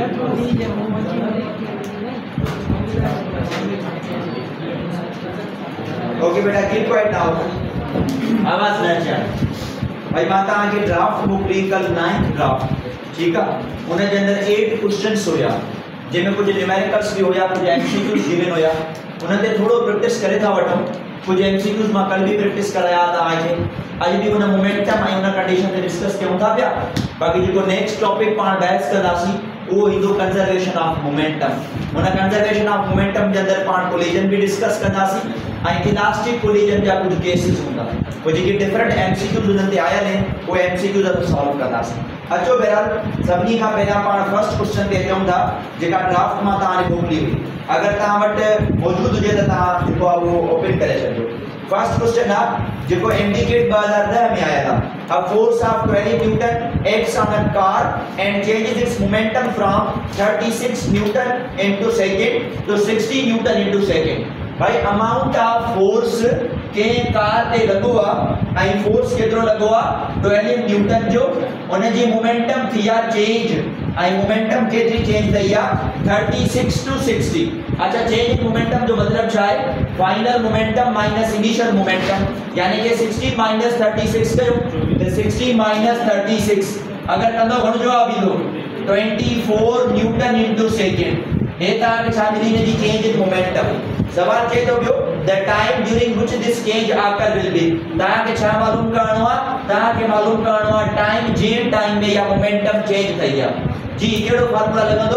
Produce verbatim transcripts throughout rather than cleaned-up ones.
Okay बेटा keep quiet now आवाज न अचे भाई मां तव्हांखे ड्राफ्ट बुक ॾेई कल नाइंथ ड्राफ्ट ठीक है उन जे अंदर एट क्वेश्चंस हुया जंहिंमें कुछ न्यूमेरिकल्स भी हुया कुछ एमसीक्यूज गिवन हुया उन ते थोड़ो प्रैक्टिस करे था वठूं कुछ एमसीक्यूज मां कल भी प्रैक्टिस कराया तव्हांखे अॼु भी उन मोमेंटम ऐं उन कंडीशन ते डिस्कस कयूं था पिया बाक़ी जेको नेक्स्ट टॉपिक पाण बहस कंदासीं वो इंदो कंजर्वेशन ऑफ मोमेंटम उन कंजर्वेशन ऑफ मोमेंटम जे अंदर पाण कोलिजन भी डिस्कस कंदासीं ऐं इलास्टिक कोलिजन जा कुछ केसेस हूंदा वो जेके डिफरेंट एमसीक्यूज उन ते आयल आहिनि वो एमसीक्यूज असां सॉल्व कंदासीं अचो बहरहाल सभिनी खां पहिरियां पाण फर्स्ट क्वेश्चन ते अचूं था जेका ड्राफ्ट मां तव्हांखे मोकिली हुई अगर तव्हां वटि मौजूद हुजे त तव्हां जेको आहे उहो ओपन करे छॾियो फर्स्ट क्वेश्चन आहे जेको इंडिकेट दो हज़ार दस में आया था a force of twenty newton acts on a car and changes its momentum from thirty-six newton into second to sixty newton into second भाई अमाउंट ऑफ फोर्स के कार ते लगो आ आई फोर्स केतरो लगो आ ट्वेल्व न्यूटन जो उन जी मोमेंटम थिया चेंज आई मोमेंटम केतरी चेंज थईया thirty-six to sixty अच्छा चेंज इन मोमेंटम जो मतलब छा है final momentum minus initial momentum यानी कि sixty माइनस thirty-six कयो तो sixty माइनस thirty-six अगर कंदो घणो जवाब ईंदो twenty-four न्यूटन इनटू सेकंड हे ता के छा मिली ने जी चेंज इन मोमेंटम सवाल चए तो बियो the time during which this change occur will be ता के छा मालूम करणो आ ता के मालूम करणो आ टाइम जे टाइम में या मोमेंटम चेंज थईया जी केड़ो फार्मूला लगंदो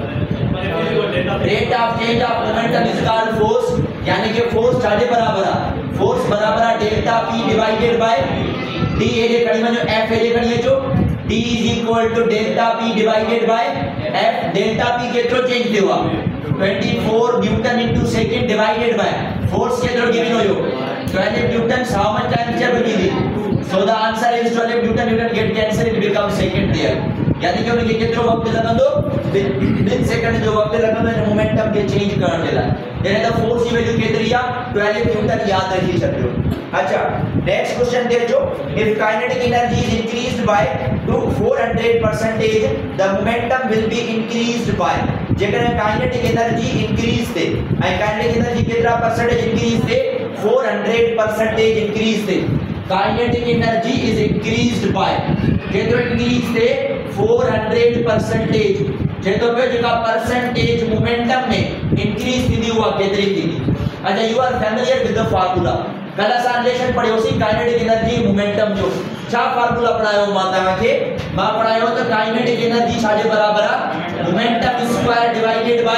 rate of change of momentum is called force यानी कि फोर्स छाजे बराबर आ फोर्स बराबर आ delta p divided by d ए जे खणी वञो f ए जे खणी अचो d is equal to delta p divided by f delta p केतरो चेंज थियो आ twenty-four newton into second divided by force केतरो गिवन होयो twelve newton how much time चल गिवी so the answer is twelve newton newton get cancel it becomes second there यानी कि उनके केतरो वक्त लगंदो विद सेकंड जो वक्त लगंदो इन मोमेंटम के चेंज करण के लाए यानी द फोर्स की वैल्यू केतरी आ twelve newton याद रखी छडियो अच्छा नेक्स्ट क्वेश्चन देखो if kinetic energy is increased by two four hundred percent the momentum will be increased by जेकर काइनेटिक एनर्जी इंक्रीज थे आई काइनेटिक एनर्जी केतरा परसेंटेज इंक्रीज थे four hundred percent इंक्रीज थे kinetic energy is increased by केतरो increase थे four hundred percent जेतो पे जेका परसेंटेज मोमेंटम में इंक्रीज थी हुआ केतरी थी अच्छा you are familiar with the formula कल असां रिलेशन पढ़ियोसी काइनेटिक एनर्जी मोमेंटम जो छा फार्मूला पढ़ायो मां तव्हांखे मां पढ़ायो त काइनेटिक एनर्जी छाजे बराबर आ मोमेंटम स्क्वायर डिवाइडेड बाय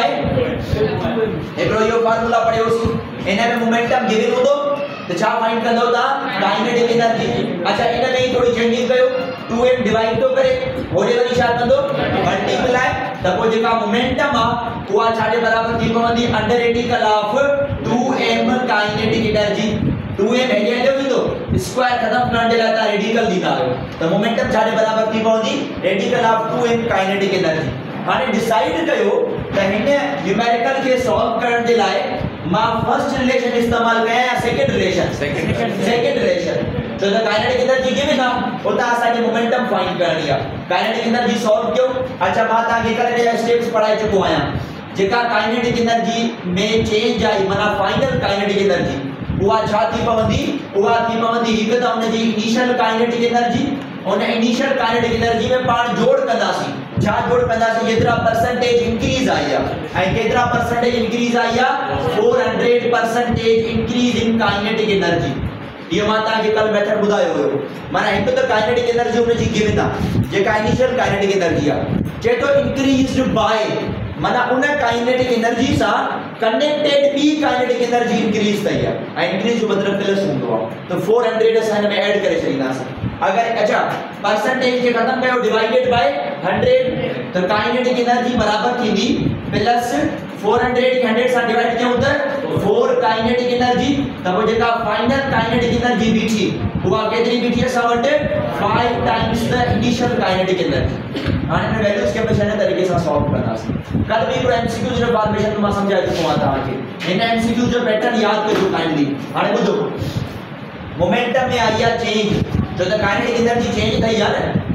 एकरो यो फार्मूला पढ़ियोसी इन में मोमेंटम गिवन हूंदो तो छा फाइंड कंदो ता काइनेटिक एनर्जी अच्छा इन में ही थोड़ी चेंजिंग कयो two m डिवाइड तो करे होले वरी छा कंदो मल्टीप्लाई त को जेका मोमेंटम आ उहा छाजे बराबर थी पवंदी under radical of two m kinetic energy two m एरिया जो विंदो स्क्वायर खत्म करण जे लाए ता रेडिकल दीदा आयो त मोमेंटम छाजे बराबर थी पवंदी radical of two m kinetic energy हाने डिसाइड कयो त हिन न्यूमेरिकल के सॉल्व करण जे लाए मां फर्स्ट रिलेशन इस्तेमाल कया या सेकंड रिलेशन सेकंड रिलेशन तो द काइनेटिक एनर्जी गिवन आ होता असा के मोमेंटम फाइंड करनी है काइनेटिक एनर्जी सॉल्व क्यों अच्छा मां ता के करे स्टेप्स पढ़ाई चुको आया जेका काइनेटिक एनर्जी में चेंज आई माना फाइनल काइनेटिक एनर्जी उहा छा थी पवंदी उहा थी पवंदी हिक त उन जी इनिशियल काइनेटिक एनर्जी उन इनिशियल काइनेटिक एनर्जी में पाण जोड़ कंदासी छा जोड़ कंदासी जेतरा परसेंटेज इंक्रीज आई आ ऐं केतरा परसेंटेज इंक्रीज आई आ four hundred percent इंक्रीज इन काइनेटिक एनर्जी ये माता के कल मेथड बुधायो हो माना एक तो काइनेटिक एनर्जी उन जी गिवन आ जेका इनिशियल काइनेटिक एनर्जी आ चेतो इंक्रीज्ड बाय माना उन काइनेटिक एनर्जी सा कनेक्टेड बी काइनेटिक एनर्जी इंक्रीज थई आ इंक्रीज जो मतलब प्लस हुंदो आ तो four hundred असन में ऐड करे छींदास अगर अच्छा परसेंटेज के खत्म कयो डिवाइडेड बाय one hundred तो काइनेटिक एनर्जी बराबर थींदी प्लस four hundred के one hundred सा डिवाइड क्यों होता है four काइनेटिक एनर्जी तब जेका फाइनल काइनेटिक एनर्जी बीठी हुआ केतरी बीठी है सावट five times the initial kinetic energy हाने में वैल्यूज के पेशने तरीके से सॉल्व करना कल भी को एमसीक्यू जो फॉर्मेशन में समझाई तो आता है इन एमसीक्यू जो पैटर्न याद करो काइंडली हाने बुझो मोमेंटम में आया चेंज जो द काइनेटिक एनर्जी चेंज थई है ना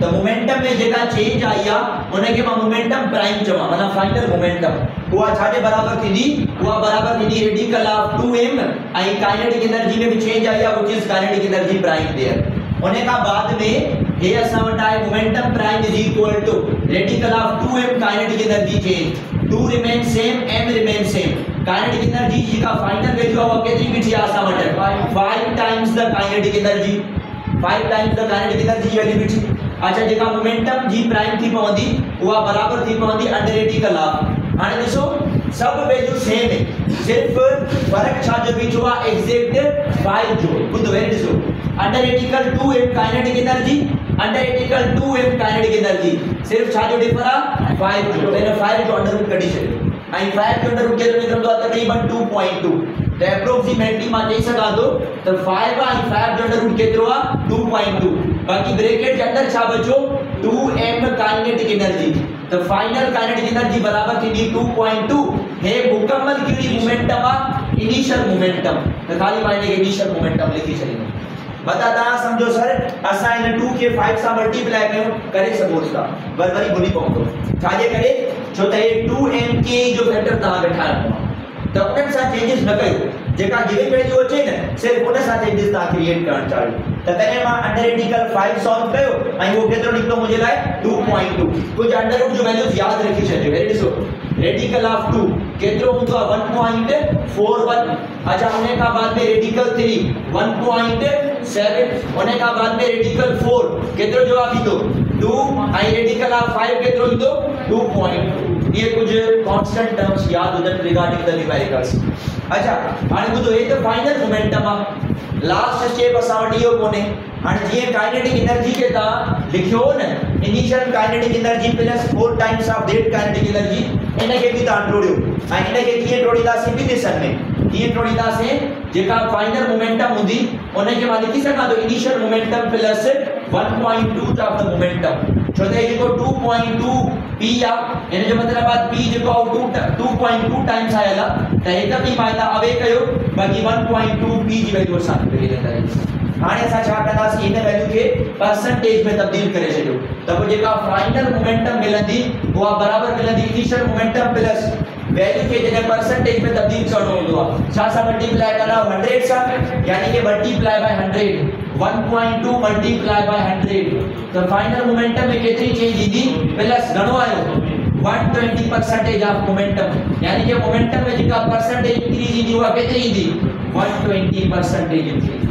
तो मोमेंटम में जेका चेंज आई आ उन के मां मोमेंटम प्राइम चवा माना फाइनल मोमेंटम हुआ छाजे बराबर थींदी हुआ बराबर थींदी रेडिकल ऑफ टू एम आई काइनेटिक एनर्जी में भी चेंज आई आ which is kinetic energy prime there होने का बाद में हे असा वटा है momentum prime is equal to radical of two M kinetic energy change to remain same m remain same kinetic energy जी का फाइनल वैल्यू हुआ केतरी बिठी आसा वटे five times the kinetic energy five times the kinetic energy value बिठी अच्छा जेका momentum जी prime थी पवंदी हुआ बराबर थी पवंदी अंडर रेडिकल ऑफ हाने ॾिसो सब वैल्यू सेम है सिर्फ फर्क छा जो बीच हुआ एग्जैक्ट फाइव जो ॿुधो वरी ॾिसो under radical two M kinetic energy under radical two M kinetic energy सिर्फ छा जो डिफर आ फाइव जो मैंने फाइव जो अंडर रूट कढी छॾियो आई फाइव जो अंडर रूट केतिरो निकरंदो आहे तकरीबन टू पॉइंट टू तो एप्रोक्सीमेटली मां चई सघां थो तो फाइव आई फाइव जो अंडर रूट केतिरो आहे टू पॉइंट टू बाकी ब्रैकेट के अंदर छा बचो टू एम काइनेटिक एनर्जी तो फाइनल काइनेटिक एनर्जी बराबर थी टू पॉइंट टू है मुकम्मल की मोमेंटम आ इनिशियल मोमेंटम तो खाली मायने के इनिशियल मोमेंटम लिखी छॾींदो बता ता समझो सर असा इन टू के फाइव सा मल्टीप्लाई कयो करे सघो था वर वरी भुली पवंदो छाजे करे छो त ये टू एम के जो फैक्टर ता ठाहियो तो उन सा चेंजेस न कयो जेका गिवन वैल्यू अचे न सिर्फ उन सा चेंजेस ता क्रिएट करण चाहिए तो तने मां अंडर रेडिकल फाइव सॉल्व कयो आई वो केतरो निकलो मुझे लाए टू पॉइंट टू कुछ अंडर रूट जो वैल्यूज याद रखी छजो वेरी ॾिसो रेडिकल ऑफ टू केतरो हुंदो आहे वन पॉइंट फोर वन अच्छा होने का बाद में radical three one point seven होने का बाद में रेडिकल फोर केतरो जवाब ईंदो टू आई रेडिकल ऑफ फाइव केतरो ईंदो टू पॉइंट टू ये कुछ कांस्टेंट टर्म्स याद हुजन रिगार्डिंग द न्यूमेरिकल्स अच्छा हाणे ॿुधो हे त फाइनल मोमेंटम आहे लास्ट स्टेप असां वटि इहो कोन्हे हाणे जीअं काइनेटिक एनर्जी के ता लिखियो न initial kinetic energy plus four times of that kinetic energy इन के भी ता जोड़ियो ऐं इन के कीअं जोड़ींदासीं ॿी दिशा में कीअं जोड़ींदासीं जेका फाइनल मोमेंटम हूंदी उन खे मां लिखी सघां थो initial momentum plus one point two of the momentum छो त जेको टू पॉइंट टू p आ इन जो मतलब आहे p जेको टू पॉइंट टू टाइम्स आयल आहे त हिक बि माइना अवे कयो बाकी वन पॉइंट टू p जी वैल्यू असां मिली वेंदी हाणे असां छा कंदासीं इन वैल्यू खे परसेंटेज में तब्दील करे छॾियो त पोइ जेका फाइनल मोमेंटम मिलंदी उहा बराबर मिलंदी इनिशियल मोमेंटम प्लस वैल्यू के जने परसेंटेज में तब्दील करणो हूंदो आहे छा सां मल्टीप्लाई कंदा हंड्रेड सां यानी कि multiply by hundred one point two multiply by hundred तो फाइनल मोमेंटम में केतरी चेंज ईंदी प्लस घणो आयो one twenty percentage of momentum यानी कि मोमेंटम में जेका परसेंटेज इंक्रीज ईंदी उहा केतरी ईंदी वन ट्वेंटी परसेंटेज इंक्रीज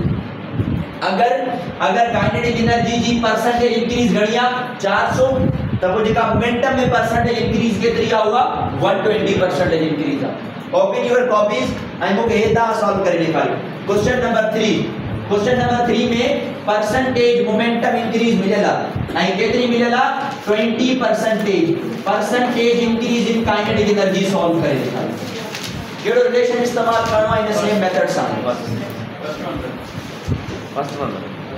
अगर अगर काइनेटिक एनर्जी जी परसेंटेज इंक्रीज घणिया चार सौ तब वो जेका मोमेंटम में परसेंटेज इंक्रीज केतरी हुआ वन ट्वेंटी परसेंटेज इंक्रीज आ ओपन योर कॉपीज आई मुके हेता सॉल्व करे दिखाई question number three question number three में परसेंटेज मोमेंटम इंक्रीज मिलेला आई केतरी मिलेला ट्वेंटी परसेंटेज परसेंटेज इंक्रीज इन काइनेटिक एनर्जी सॉल्व करे दिखाई केड़ो रिलेशन इस्तेमाल करनो इन सेम मेथड सा फर्स्ट वन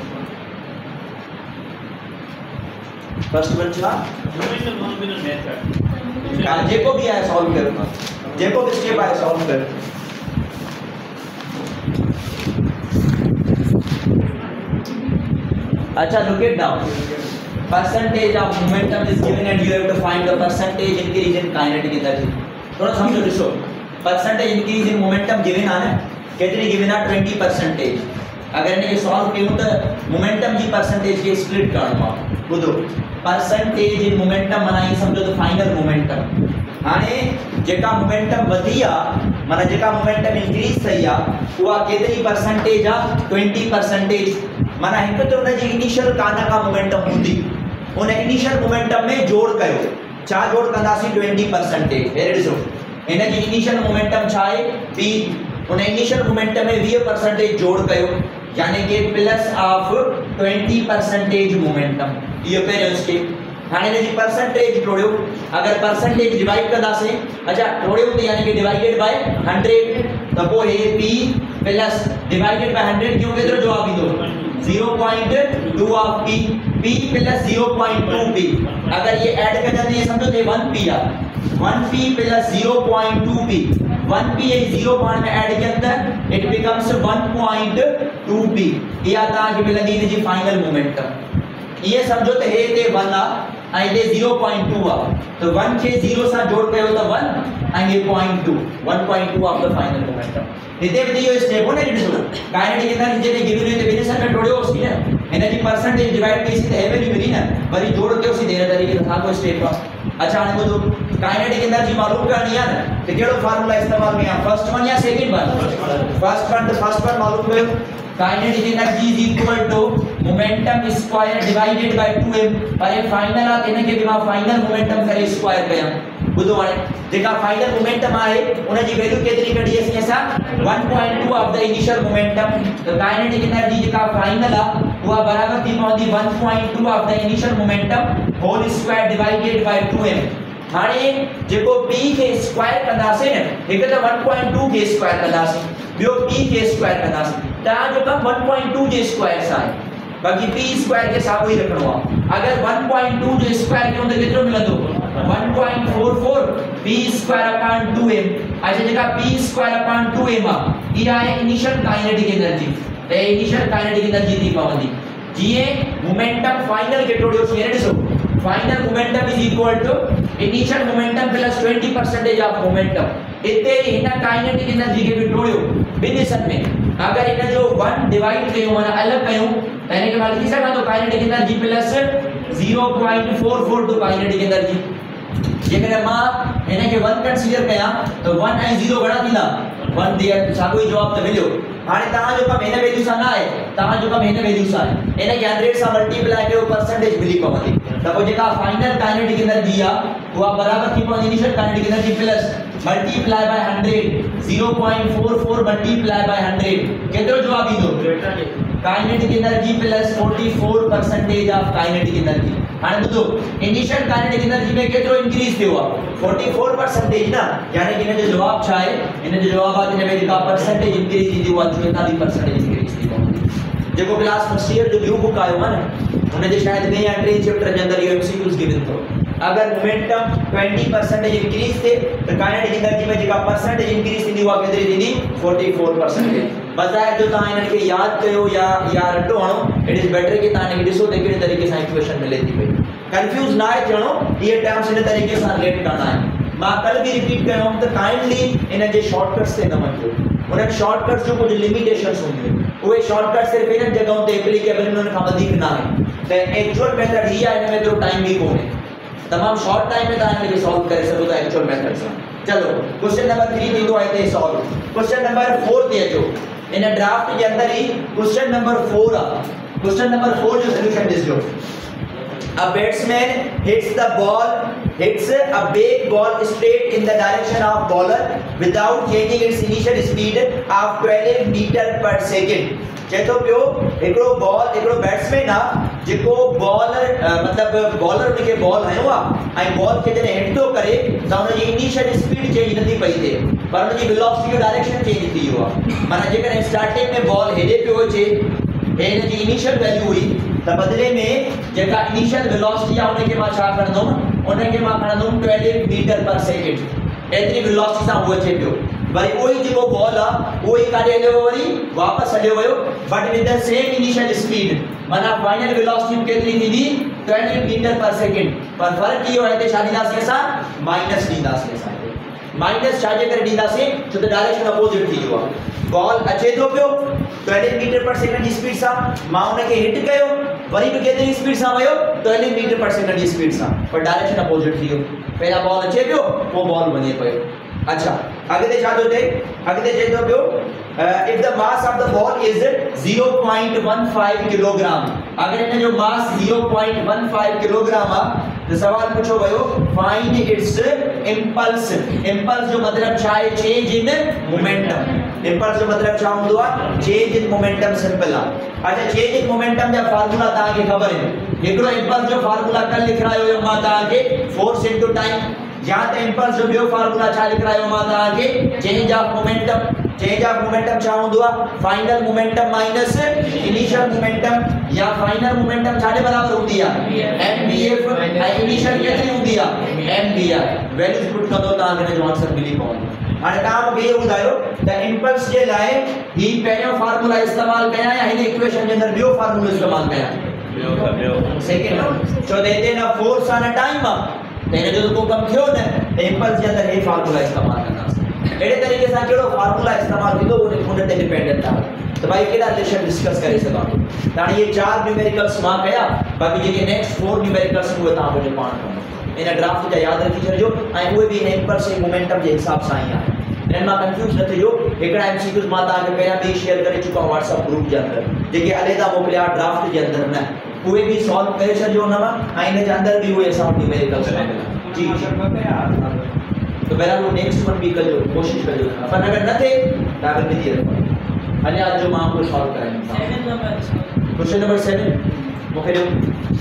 फर्स्ट वन छा मोमेंटम नॉमिनल मेथड का जेको भी है सॉल्व करना जेको भी स्टेप है सॉल्व कर अच्छा look it down percentage of momentum is given and you have to find the percentage increase in kinetic energy थोड़ा समझो दिसो percentage increase in momentum given आ ना केतरी given आ ट्वेंटी परसेंटेज अगर ने सॉल्व कियो तो मोमेंटम जी परसेंटेज के स्प्लिट करनो बुझो परसेंटेज इन मोमेंटम मनाई समझो तो फाइनल मोमेंटम हाने जेका मोमेंटम वधिया माने जेका मोमेंटम इंक्रीज थई आ उहा केतरी परसेंटेज आ ट्वेंटी परसेंटेज माना हिक तो उन जी इनिशियल काना का मोमेंटम हुंदी उन इनिशियल मोमेंटम में जोड़ कयो छा जोड़ कंदासी ट्वेंटी परसेंटेज वेरी ॾिसो इन जी इनिशियल मोमेंटम छा है p उन इनिशियल मोमेंटम में ट्वेंटी परसेंटेज जोड़ कयो यानी कि plus of twenty percentage momentum ये पहिरियों स्टेप हाने ने जी परसेंटेज जोड़ियो अगर परसेंटेज डिवाइड कंदासे अच्छा जोड़ियो तो यानी कि डिवाइडेड बाय हंड्रेड तो वो है p plus divided by hundred क्यों केतरो जवाब ईंदो zero point two of p p plus zero point two p अगर ये ऐड कर देते हैं समझो तो वन p आ one p plus zero point two p one p ये ज़ीरो पॉइंट में ऐड के अंदर it becomes one point two p ये आता है कि मिलनी है जी फाइनल मोमेंटम ये समझो तो हे ते वन आ ऐं इते ज़ीरो पॉइंट टू आ तो वन खे ज़ीरो सां जोड़ कयो त वन ऐं हे point two one point two of the final momentum हिते बि इहो स्टेप हो न ॾिसो काइनेटिक एनर्जी जेके गिवन हुई ते ॿिन्ही सां गॾु जोड़ियोसीं न एनर्जी परसेंटेज डिवाइड कईसीं त हे वैल्यू मिली न वरी जोड़ कयोसीं त हिन तरीक़े सां को स्टेप आहे। अच्छा हाणे ॿुधो काइनेटिक एनर्जी मालूम करणी आहे न त कहिड़ो फार्मूला इस्तेमाल कयां फर्स्ट वन या सेकंड वन फर्स्ट वन त फर्स्ट वन मालूम कयो kinetic energy is equal to momentum square divided by two M पर ये फाइनल आ इने के बिना फाइनल मोमेंटम करे स्क्वायर कया बुधो हाणे जेका फाइनल मोमेंटम आहे उन जी वैल्यू केतरी कढी असीं असां one point two of the initial momentum तो काइनेटिक एनर्जी जेका फाइनल आ उहा बराबर थी पवंदी one point two of the initial momentum whole square divided by two M हाणे जेको p के स्क्वायर कंदासीं न हिक त वन पॉइंट टू के स्क्वायर कंदासीं ॿियो p के स्क्वायर कंदासीं तव्हां जो कम वन पॉइंट टू जे स्क्वायर सां आहे बाकी p स्क्वायर के साॻियो ई रखणो आहे अगर वन पॉइंट टू जो स्क्वायर कयूं त केतिरो मिलंदो one point four four p square upon two m अच्छा जेका p square upon two m आहे इहा आहे इनिशियल काइनेटिक एनर्जी त इनिशियल काइनेटिक एनर्जी थी पवंदी जीअं मोमेंटम फाइनल के टोड़ियोसीं हाणे ॾिसो final momentum is equal to initial momentum plus twenty percentage of momentum इते हिन काइनेटिक एनर्जी के भी टोड़ियो ॿिनि हिस्सनि में अगर इन जो वन डिवाइड कयूं माना अलग कयूं त हिन खे मां लिखी सघां थो kinetic energy plus zero point four four two kinetic energy जेकॾहिं मां हिन खे वन कंसीडर कयां त वन ऐं ज़ीरो घणा थींदा वन देयर साॻियो ई जवाब त मिलियो हाणे तव्हां जो कम हिन वैल्यू सां न आहे तव्हां जो कम हिन वैल्यू सां आहे इन खे हंड्रेड सां मल्टीप्लाई कयो परसेंटेज मिली पवंदी त पोइ जेका फाइनल काइनेटिक एनर्जी आहे उहा बराबर थी पवंदी initial kinetic energy plus multiply by hundred zero point four four multiply by hundred केतिरो जवाब ईंदो kinetic energy plus forty four percentage of kinetic energy हाणे ॿुधो इनिशियल काइनेटिक एनर्जी में केतिरो इंक्रीज थियो आहे फोर्टी फोर परसेंटेज न यानी कि इन जो जवाब छा आहे इन जो जवाब आहे इन में जेका परसेंटेज इंक्रीज थींदी उहा चोएतालीह परसेंटेज इंक्रीज थी पवंदी जेको क्लास फर्स्ट ईयर जो न्यू बुक आयो आहे न उन जे शायद ॿिए या टे चैप्टर जे अंदर इहो एमसीक्यूज़ गिवन अथव अगर मोमेंटम ट्वेंटी परसेंटेज इंक्रीज थे तो काइनेटिक एनर्जी में जेका परसेंटेज इंक्रीज थींदी उहा केतिरी थींदी फोर्टी फोर परसेंटेज बजाय जो तव्हां इन्हनि खे यादि कयो या या रटो हणो इट इज़ बेटर कि तव्हां इन्हनि खे ॾिसो त कहिड़े तरीक़े सां इक्वेशन मिले थी पई कंफ्यूज ना आहे थियणो इहे टर्म्स इन तरीक़े सां रिलेट करणा आहिनि मां कल बि रिपीट कयो हुअमि त काइंडली इन जे शॉर्टकट्स ते न वञिजो उन्हनि शॉर्टकट्स जो कुझु लिमिटेशंस हूंदियूं उहे शॉर्टकट सिर्फ़ु इन्हनि जॻहियुनि ते एप्लीकेबल उन्हनि खां वधीक न आहे त एक्चुअल मेथड हीअ आहे हिन में एतिरो टाइम बि कोन्हे तमाम शॉर्ट टाइम में तव्हां इनखे सॉल्व करे सघो था एक्चुअल मेथड सां चलो क्वेश्चन नंबर थ्री थींदो आहे हिते सॉल्व क्वेश्चन नंबर फोर ते अचो इन ड्राफ्ट के अंदर ही क्वेश्चन नंबर फोर आहे क्वेश्चन नंबर फोर जो सॉल्यूशन ॾिसजो A batsman hits the ball hits a big ball straight in the direction of bowler without changing its initial speed of twelve meter per second चेतो पियो हिकिड़ो ball हिकिड़ो batsman आहे जेको bowler मतलब bowler उनखे बॉल हयो आहे ऐं बॉल खे जॾहिं हिट थो करे त उनजी इनिशियल स्पीड चेंज नथी पई थिए पर उनजी वेलोसिटी जो डायरेक्शन चेंज थी वियो आहे माना जेकॾहिं स्टार्टिंग में बॉल हेॾे पियो अचे हे हिनजी इनिशियल वैल्यू हुई त बदिले में जेका इनिशियल वेलोसिटी आहे उनखे मां छा खणंदुमि उनखे मां खणंदुमि ट्वेल्व मीटर पर सेकेंड एतिरी वेलोसिटी सां उहो अचे पियो वरी उहो जेको बॉल आहे उहो ई काॾे हलियो वरी वापसि हलियो वियो but with the same initial speed माना फाइनल वेलोसिटी केतिरी थींदी ट्वेल्व मीटर पर सेकेंड पर फ़र्क़ु इहो आहे हिते छा ॾींदासीं असां माइनस ॾींदासीं असां माइनस छाजे करे ॾींदासीं छो त डायरेक्शन अपोजिट थी वियो आहे बॉल अचे थो पियो ट्वेल्व मीटर पर सेकेंड जी स्पीड सां मां उनखे हिट कयो वरी बि केतिरी स्पीड सां वियो ट्वेल्व मीटर पर सेकेंड जी स्पीड सां पर डायरेक्शन अपोजिट थी वियो पहिरियां बॉल अचे पियो पोइ बॉल वञे पियो अच्छा अॻिते छा थो थिए अॻिते चए थो पियो if the mass of the ball is zero point one five kilogram अगर इन जो mass zero point one five kilogram आहे त सवाल पुछो वियो फाइंड इट्स इंपल्स इंपल्स जो मतलब छा आहे चेंज इन मोमेंटम इंपल्स जो मतलब छा हूंदो आहे चेंज इन मोमेंटम सिंपल आहे अच्छा चेंज इन मोमेंटम जा फार्मूला तव्हांखे ख़बर आहिनि हिकिड़ो इंपल्स जो फार्मूला कल लिखायो हुयो मां तव्हांखे फोर्स इनटू टाइम या त इंपल्स जो ॿियो फार्मूला छा लिखायो मां तव्हांखे change of momentum change of momentum छा हूंदो आहे final momentum minus initial momentum या फाइनल मोमेंटम छाजे बराबर हूंदी आहे एम बी एफ ऐं इनिशियल केतिरी हूंदी आहे M B R values put कंदो तव्हांखे हिन जो आंसर मिली पवंदो हाणे तव्हां मूंखे इहो ॿुधायो त इंपल्स जे लाइ ही पहिरियों फार्मूला इस्तेमालु कयां या हिन इक्वेशन जे अंदरि ॿियो फार्मूलो इस्तेमालु कयां सेकंड छो देते ना फोर्स ऑन अ टाइम तेने जो को कम थियो ने इंपल्स जे अंदर हे फार्मूला इस्तेमाल करना एड़े तरीके से केड़ो फार्मूला इस्तेमाल किदो वो उन ते डिपेंडेंट था तो भाई केड़ा रिलेशन डिस्कस करे सका ताणी ये चार न्यूमेरिकल्स मां कया बाकी जे नेक्स्ट फोर न्यूमेरिकल्स वो ता मुझे पाण करनो इन ड्राफ्ट जा याद रखी छजो आई वो भी इंपल्स से मोमेंटम जे हिसाब से आई है इन मां कंफ्यूज न थियो एकड़ा एमसीक्यूज मां ता के पहला भी शेयर करे चुका व्हाट्सएप ग्रुप जे अंदर जेके अलैदा मोकलिया ड्राफ्ट जे अंदर न कोई भी सॉल्व करे छजो न मां इन जे अंदर भी वो हिसाब न्यूमेरिकल्स जी तो पहला वो नेक्स्ट वन भी करो कोशिश करो अपन अगर न थे तो आगे भी दिए अने आज जो मां को सॉल्व करेंगे क्वेश्चन नंबर सेवन मुखे दो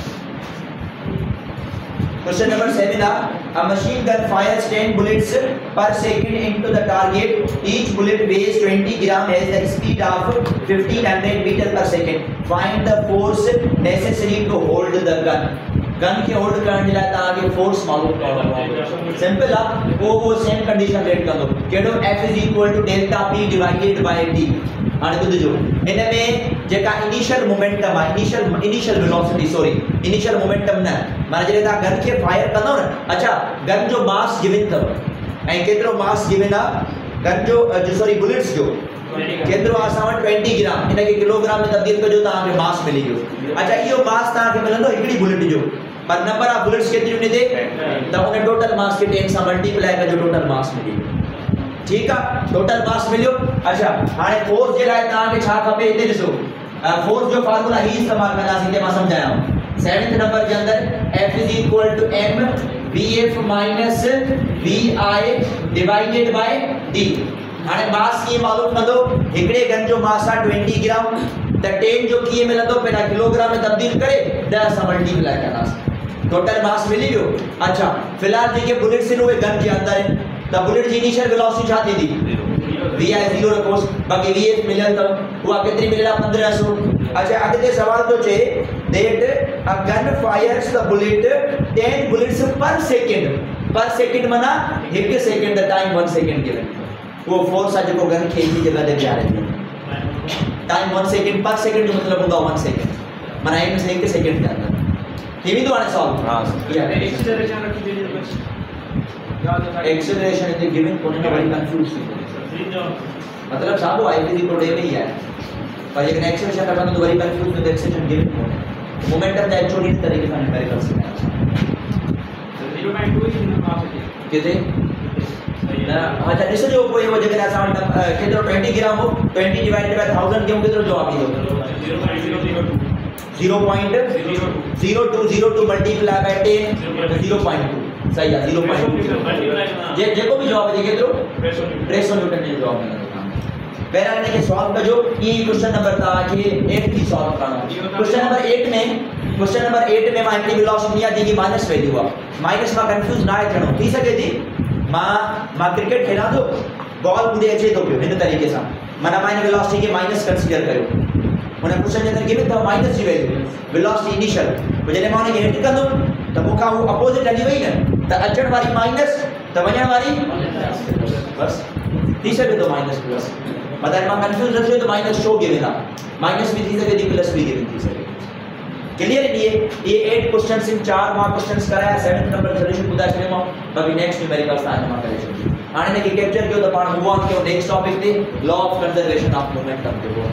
क्वेश्चन नंबर सेवन आ machine gun fires ten bullets per second into the target each bullet weighs twenty gram has the speed of fifteen hundred meter per second find the force necessary to hold the gun gun के hold करने ला ताके force मालूम करो simple आ वो वो same condition rate कर दो केडो F is equal to delta P divided by D हाने बुध जो इन में जेका इनिशियल मोमेंटम आ initial initial velocity sorry initial momentum न माने जरे ता गन के फायर कंदो न अच्छा गन जो मास गिवन थव ऐ केतरो मास गिवन आ गन जो जो सॉरी बुलेट्स जो केतरो आसा ट्वेंटी ग्राम इन के किलोग्राम में तब्दील कजो ता के मास मिली जो अच्छा यो मास ता के मिलंदो एकड़ी बुलेट जो पर नंबर ऑफ बुलेट्स केतरी ने दे त उन टोटल मास के टेन सा मल्टीप्लाई कर जो टोटल मास मिली ठीक है टोटल मास मिलियो अच्छा हाने फोर्स जे लाए ता के छा खपे इते दिसो फोर्स जो फार्मूला ही इस्तेमाल करना सीधे मां समझाया सेवंथ नंबर के अंदर F is equal to m vf minus vi divided by d हाने मास की मालूम कंदो एकड़े गन जो मास आ ट्वेंटी ग्राम त टेन जो किए मिलंदो पेना किलोग्राम में तब्दील करे द सा मल्टीप्लाई करना टोटल मास मिली गयो अच्छा फिलहाल जेके बुलेट से वे गन के अंदर है द बुलेट जी इनिशियल वेलोसिटी छा थी दी vi जीरो रखोस बाकी vf मिलन त वो कितनी मिलेला पंद्रह सौ अच्छा अगले सवाल तो छे that a gun fires the bullet ten bullets per second per second माना एक second the time one second given वो फोर्स आज को गन खेलती जगह दे आ रही है time one second per second जो मतलब होगा वन सेकंड माना एक से एक सेकंड के अंदर ये भी तो आने सॉल्व हां या एक्सेलरेशन रखी दीजिए बस एक्सेलरेशन इज गिवन कोने में बड़ी कंफ्यूज थी मतलब साहब आईपीसी कोड में ही है पर एक एक्सेलरेशन रखा तो बड़ी कंफ्यूज तो acceleration given momentum the actually तरीके से न्यूमेरिकल से जीरो पॉइंट टू इज ना कितने अच्छा जैसे जो कोई वो जगह ऐसा कितना ट्वेंटी ग्राम हो ट्वेंटी डिवाइडेड बाय थाउजेंड के कितना जवाब दो zero point zero two zero two multiply by ten zero point two सही है जीरो पॉइंट टू जे जे को भी जवाब दे केतरो ट्रेसो न्यूटन ने जवाब मिला पहला ने के सॉल्व कर जो ये क्वेश्चन नंबर था कि एट की सॉल्व करना क्वेश्चन नंबर एट में क्वेश्चन नंबर एट में माइनस वेलोसिटी आ दी माइनस वैल्यू आ माइनस में कंफ्यूज ना थणो थी सके थी मां मां क्रिकेट खेला तो बॉल मुझे अचे तो पियो इन तरीके से माना माइनस वेलोसिटी के माइनस कंसीडर कयो उन क्वेश्चन जे अंदर गिवन था माइनस जी वैल्यू वेलोसिटी इनिशियल तो जने मां ने हिट कंदो त मुखा वो अपोजिट हली वई न त अचण वाली माइनस त वणण वाली बस थी सके तो माइनस प्लस मतलब मां कंफ्यूज न थियो तो माइनस शो गिवन था माइनस भी थी सके थी प्लस भी गिवन थी सके क्लियर है ये ये एट क्वेश्चंस इन चार मार्क क्वेश्चंस कराया सेवंथ नंबर सॉल्यूशन खुदा छे मां बाकी नेक्स्ट न्यूमेरिकल साइन मां करे छे आने ने की कैप्चर कियो तो पाण मूव ऑन कियो नेक्स्ट टॉपिक ते law of conservation of momentum जो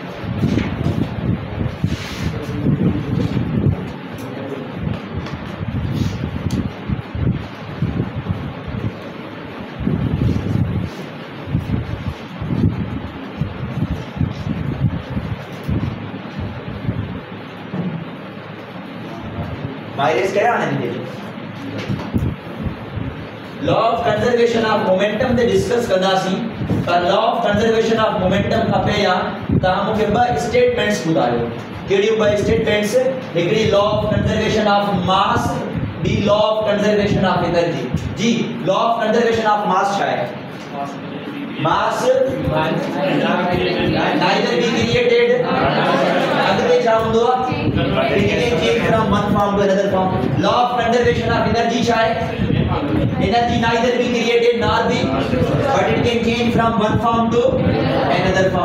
वायरस क्या आने दीजिए law of conservation of momentum दे डिस्कस कंदासी पर law of conservation of momentum खपे या त हम के ब स्टेटमेंट्स बुधायो केडी ब स्टेटमेंट्स हिकड़ी law of conservation of mass B law of conservation of energy जी law of conservation of mass क्या है मास neither be created अगले जाऊं दो it can change from one form to another form law of conservation of energy क्या है energy neither be created nor be but it can change from one form to another form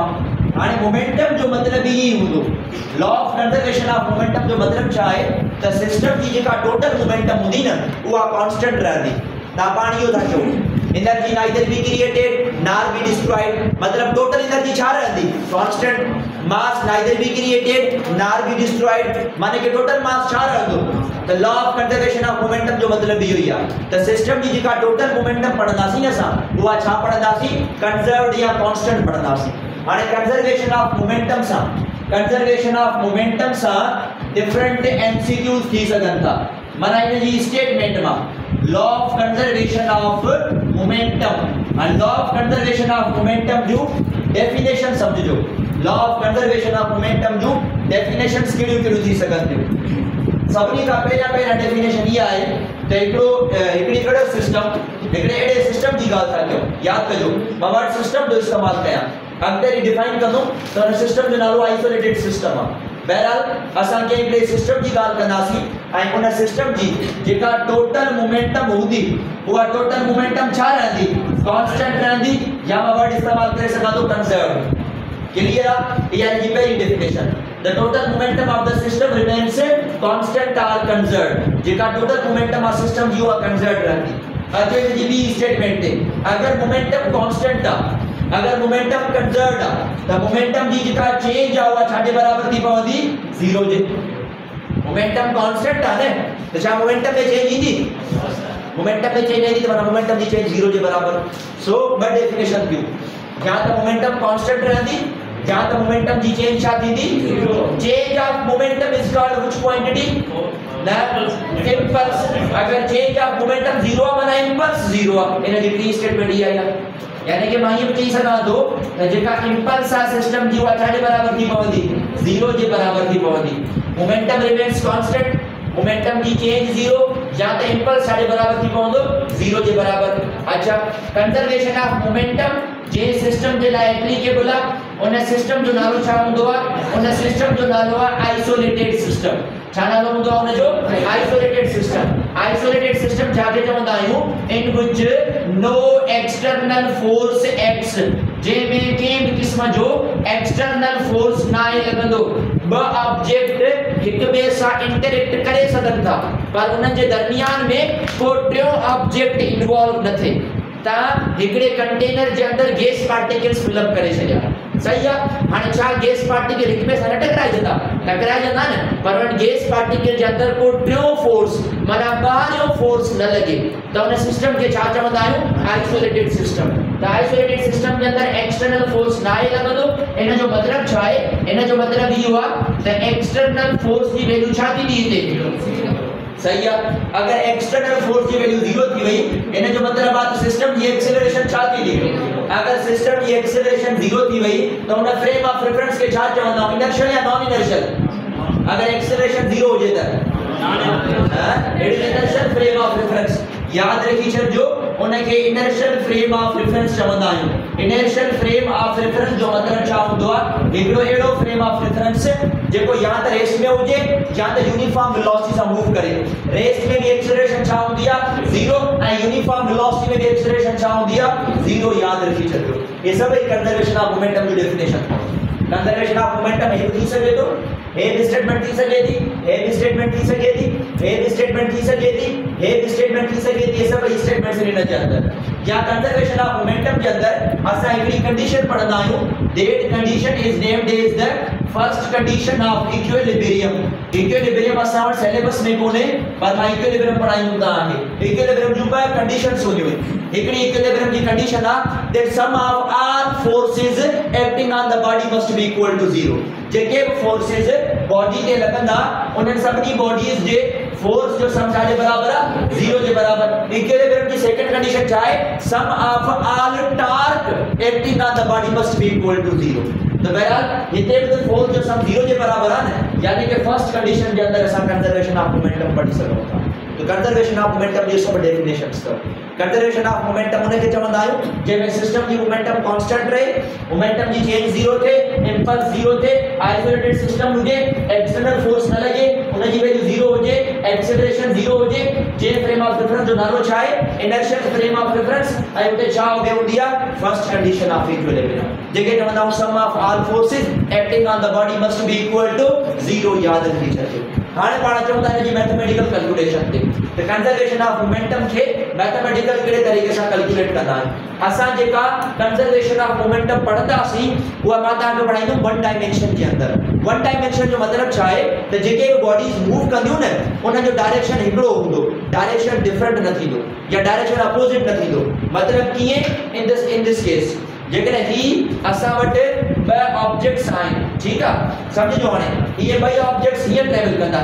हाणे momentum जो मतलब ही हूंदो law of conservation of momentum जो मतलब छा आहे त सिस्टम जी जेका टोटल मोमेंटम हूंदी न उहा कांस्टेंट रहंदी तव्हां पाण इहो था चओ energy neither be created nor be destroyed मतलब टोटल एनर्जी छा रहंदी constant mass neither be created nor be destroyed माने कि टोटल मास छा रहंदो त law of conservation of momentum जो मतलब इहो ई आहे त सिस्टम जी जेका टोटल मोमेंटम पढ़ंदासीं न असां उहा छा पढ़ंदासीं कंजर्व्ड या कांस्टेंट पढ़ंदासीं हाणे कंजर्वेशन ऑफ मोमेंटम सां कंजर्वेशन ऑफ मोमेंटम सां डिफरेंट एमसीक्यूज थी सघनि था माना इन जी स्टेटमेंट मां law of conservation of momentum and law of conservation of momentum जो डेफिनेशन समझो law of conservation of momentum जो डेफिनेशंस केड़ियूं केड़ियूं थी सघनि थियूं सभिनी खां पहिरियां पहिरियां डेफिनेशन इहा आहे त हिकिड़ो हिकिड़ी कहिड़ो सिस्टम हिकिड़े अहिड़े सिस्टम जी ॻाल्हि था कयूं यादि कजो मां वर्ड सिस्टम जो इस्तेमालु कयां अॻिते ई डिफाइन कंदुमि त हुन सिस्टम जो नालो आइसोलेटेड सिस्टम आहे बहरहाल असां कंहिं हिकिड़े सिस्टम जी ॻाल्हि कंदासीं ऐं उन सिस्टम जी जेका टोटल मोमेंटम हूंदी उहा टोटल मोमेंटम छा रहंदी कांस्टेंट रहंदी या मां वर्ड इस्तेमालु करे सघां थो कंजर्व्ड क्लियर आहे इहा जी पहिरीं definition the total momentum of the system remains constant or conserved जेका टोटल मोमेंटम ऑफ सिस्टम जी उहा कंजर्व्ड रहंदी अचे जी बी स्टेटमेंट ते अगर मोमेंटम कांस्टेंट आहे अगर मोमेंटम कंजर्व्ड आहे त मोमेंटम जी जेका चेंज आहे उहा छाजे बराबर थी पवंदी ज़ीरो जे मोमेंटम कांस्टेंट आहे न त छा मोमेंटम में चेंज ईंदी मोमेंटम में चेंज ईंदी त माना मोमेंटम जी चेंज ज़ीरो जे बराबर सो ॿ डेफिनेशन थियूं या त मोमेंटम कांस्टेंट रहंदी या त मोमेंटम जी चेंज छा थींदी change of momentum is called which quantity न इंपल्स अगर चेंज ऑफ मोमेंटम ज़ीरो आहे माना इंपल्स ज़ीरो आहे इन जी टी स्टेटमेंट इहा आहे यानी कि मां ये चई सघां थो त जेका इंपल्स आहे सिस्टम जी उहा छाजे बराबर थी पवंदी ज़ीरो जे बराबर थी पवंदी मोमेंटम रिमेन्स कांस्टेंट मोमेंटम जी चेंज ज़ीरो या त इंपल्स छाजे बराबर थी पवंदो ज़ीरो जे बराबर अच्छा कंजर्वेशन ऑफ मोमेंटम जे सिस्टम जे लाइ एप्लीकेबल आहे उन सिस्टम जो नालो छा हूंदो आहे उन सिस्टम जो नालो आहे आइसोलेटेड सिस्टम छा नालो हूंदो आहे उन जो आइसोलेटेड सिस्टम आइसोलेटेड सिस्टम छाखे चवंदा आहियूं in which no external force acts जंहिंमें कंहिं बि क़िस्म जो एक्सटर्नल फोर्स न आहे लॻंदो ॿ ऑब्जेक्ट हिक ॿिए सां इंटरेक्ट करे सघनि था पर उन्हनि जे दरमियान में को टियों ऑब्जेक्ट इन्वॉल्व न थिए तव्हां हिकिड़े कंटेनर जे अंदरि गैस पार्टिकल्स फिलअप करे छॾिया सही आहे हाणे छा गैस पार्टिकल हिक ॿिए सां न टकराइजंदा टकराइजंदा न पर उन गैस पार्टिकल जे अंदरि को टियों फोर्स माना ॿाहिरियों फोर्स न लॻे त उन सिस्टम खे छा चवंदा आहियूं आइसोलेटेड सिस्टम त आइसोलेटेड सिस्टम जे अंदरि एक्सटर्नल फोर्स न आहे लॻंदो इन जो मतिलबु छा आहे इन जो मतिलबु इहो आहे त एक्सटर्नल फोर्स जी वैल्यू छा थींदी हिते सही है अगर एक्सटर्नल फोर्स की वैल्यू जीरो थी वही इने जो मतलब बात सिस्टम की एक्सेलरेशन छा थी अगर सिस्टम की एक्सेलरेशन जीरो थी वही तो उन फ्रेम ऑफ रेफरेंस के छा चवंदा इनर्शियल या नॉन इनर्शियल अगर एक्सेलरेशन जीरो हो जाए त it is inertial frame of reference याद रखी छो उनके इनर्शियल फ्रेम ऑफ रेफरेंस चवंदा आहियूं इनर्शियल फ्रेम ऑफ रेफरेंस जो मतलब छा हूंदो आहे हिकिड़ो अहिड़ो फ्रेम ऑफ रेफरेंस जेको या त रेस्ट में हुजे या त यूनिफॉर्म वेलोसिटी सां मूव करे रेस्ट में भी एक्सेलरेशन छा हूंदी आहे ज़ीरो ऐं यूनिफॉर्म वेलोसिटी में भी एक्सेलरेशन छा हूंदी आहे ज़ीरो याद रखी छॾियो ये सभई कंजर्वेशन ऑफ मोमेंटम जो डेफिनेशन कंजर्वेशन ऑफ मोमेंटम हे थी सके तो हे स्टेटमेंट थी सके थी हे स्टेटमेंट थी सके थी हे स्टेटमेंट थी सके थी हे स्टेटमेंट थी सके थी ये सब स्टेटमेंट्स इन जे अंदर या कंजर्वेशन ऑफ मोमेंटम के अंदर असा एकड़ी कंडीशन पढ़ंदा आहियूं that condition is named as the first condition of equilibrium equilibrium असा वट सिलेबस में कोने पर मां इक्विलिब्रियम पढ़ायूं ता आहे इक्विलिब्रियम जो बे कंडीशंस होंदियूं एकड़ी इक्विलिब्रियम की कंडीशन आ that sum of all forces acting on the body must be equal to zero जेके फोर्सेस बॉडी के लगंदा उन सभी बॉडीज जे फोर्स जो सम छाजे बराबर आ जीरो जे बराबर इक्विलिब्रियम की सेकंड कंडीशन क्या है sum of all torque acting on the body must be equal to zero तो बहरहाल इते भी फोर्स जो सम जीरो जे बराबर आ न यानी कि फर्स्ट कंडीशन के अंदर असा कंजर्वेशन ऑफ मोमेंटम पढ़ी सको था तो कंजर्वेशन ऑफ मोमेंटम ये सब डेफिनेशंस तो कंजर्वेशन ऑफ मोमेंटम उन्हें के चवंदा आहियूं जेमें सिस्टम की मोमेंटम कांस्टेंट रहे मोमेंटम की चेंज जीरो थे इंपल्स जीरो थे आइसोलेटेड सिस्टम हुजे एक्सटर्नल फोर्स न लगे उन जी वैल्यू ज़ीरो हो जे, एक्सेलरेशन ज़ीरो हो जे, जे फ्रेम ऑफ रेफरेंस जो नालो छा आहे इनर्शियल फ्रेम ऑफ रेफरेंस ऐं उते छा हो गयो हुंदी आहे फर्स्ट कंडीशन ऑफ इक्विलिब्रियम जेके चवंदा आहियूं sum of all forces acting on the body must be equal to zero याद रखी छॾियो। हाणे पाण चऊं था जी मैथमेटिकल कैलकुलेशन ते त कंजर्वेशन ऑफ मोमेंटम खे मैथमेटिकल कहिड़े तरीक़े सां कैलकुलेट कंदा आहियूं असां जेका कंजर्वेशन ऑफ मोमेंटम पढ़ंदासीं उहा मां तव्हांखे पढ़ाईंदुमि वन डायमेंशन जे अंदर। वन डायमेंशन जो मतिलबु छा आहे त जेके बि बॉडीज मूव कंदियूं न उन जो डायरेक्शन हिकिड़ो हूंदो, डायरेक्शन डिफरेंट न थींदो या डायरेक्शन अपोजिट न थींदो। मतिलबु कीअं in this in this case जेकॾहिं ही असां वटि ॿ ऑब्जेक्ट्स आहिनि ठीकु आहे सम्झो हाणे इहे ॿई ऑब्जेक्ट्स हीअं ट्रेवल कंदा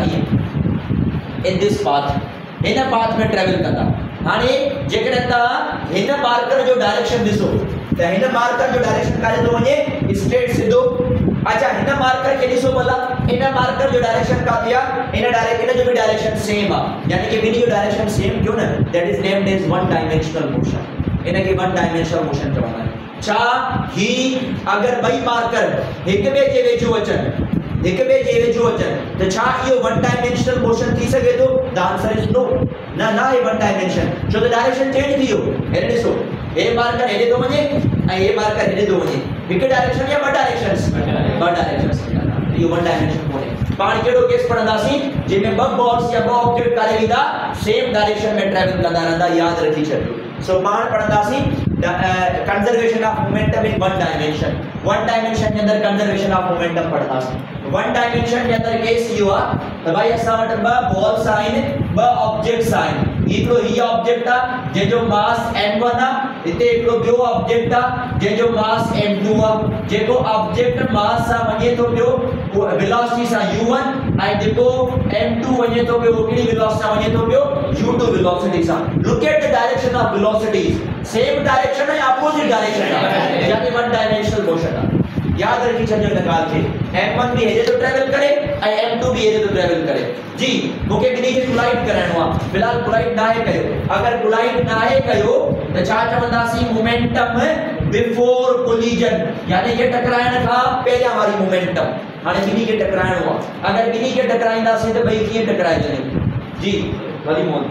हीअं इन दिस पाथ हिन पाथ में ट्रेवल कंदा। हाणे जेकॾहिं तव्हां हिन मार्कर जो डायरेक्शन ॾिसो त हिन मार्कर जो डायरेक्शन काॾे थो वञे स्ट्रेट सिधो। अच्छा हिन मार्कर खे ॾिसो भला इन मार्कर जो डायरेक्शन काथे आहे इन डायरेक्शन इन जो बि डायरेक्शन सेम आहे यानी कि ॿिन्ही जो डायरेक्शन सेम थियो न that is named as one dimensional motion. इन खे वन डायमेंशनल मोशन चवंदा आहिनि। छा ही अगर ॿई मार्कर हिक ॿिए जे वेझो अचनि हिक ॿिए जे वेझो अचनि त छा इहो वन डायमेंशनल मोशन थी सघे थो? The answer is no. न न आहे वन डायमेंशन छो त डायरेक्शन चेंज थी वियो। हेॾे ॾिसो हे मार्कर हेॾे थो वञे ऐं हे मार्कर हेॾे थो वञे हिकु डायरेक्शन या ॿ डायरेक्शंस ॿ डायरेक्शंस इहो वन डायमेंशन कोन्हे। पाण कहिड़ो केस पढ़ंदासीं जंहिंमें ॿ बॉल्स या ॿ ऑब्जेक्ट काॾे वेंदा सेम डायरेक्शन में ट्रेवल कंदा रहंदा यादि रखी छॾियो। सो पाण पढ़ंदासीं conservation of momentum in one dimension. One dimension के अंदर कंजर्वेशन ऑफ मोमेंटम पढ़ंदासीं। वन डायमेंशन के अंदर केस इहो आहे त भाई असां वटि ॿ बॉल्स आहिनि ॿ ऑब्जेक्ट्स आहिनि। हिकिड़ो ही ऑब्जेक्ट आहे जंहिंजो मास एम वन आहे हिते हिकिड़ो ॿियो ऑब्जेक्ट आहे जंहिंजो मास एम टू आहे। जेको ऑब्जेक्ट मास सां वञे थो पियो वेलोसिटी सां यू वन ऐं जेको एम टू वञे थो पियो कहिड़ी वेलोसिटी सां वञे थो पियो यू टू वेलोसिटी सां। Look at the direction of velocities same direction है अपोजिट डायरेक्शन है यानी वन डायमेंशनल मोशन है। याद रखी छॾियो इन ॻाल्हि खे एम वन भी हेॾे थो ट्रेवल करे ऐं एम टू भी हेॾे थो ट्रेवल करे। जी मूंखे ॿिन्ही खे कोलाइड कराइणो आहे फ़िलहाल कोलाइड नाहे कयो। अगर कोलाइड नाहे कयो त छा चवंदासीं मोमेंटम बिफोर कोलिजन यानी कि टकराइण खां पहिरियां वारी मोमेंटम। हाणे ॿिन्ही खे टकराइणो आहे अगर ॿिन्ही खे टकराईंदासीं त ॿई कीअं टकराइजनि? जी वरी मोहन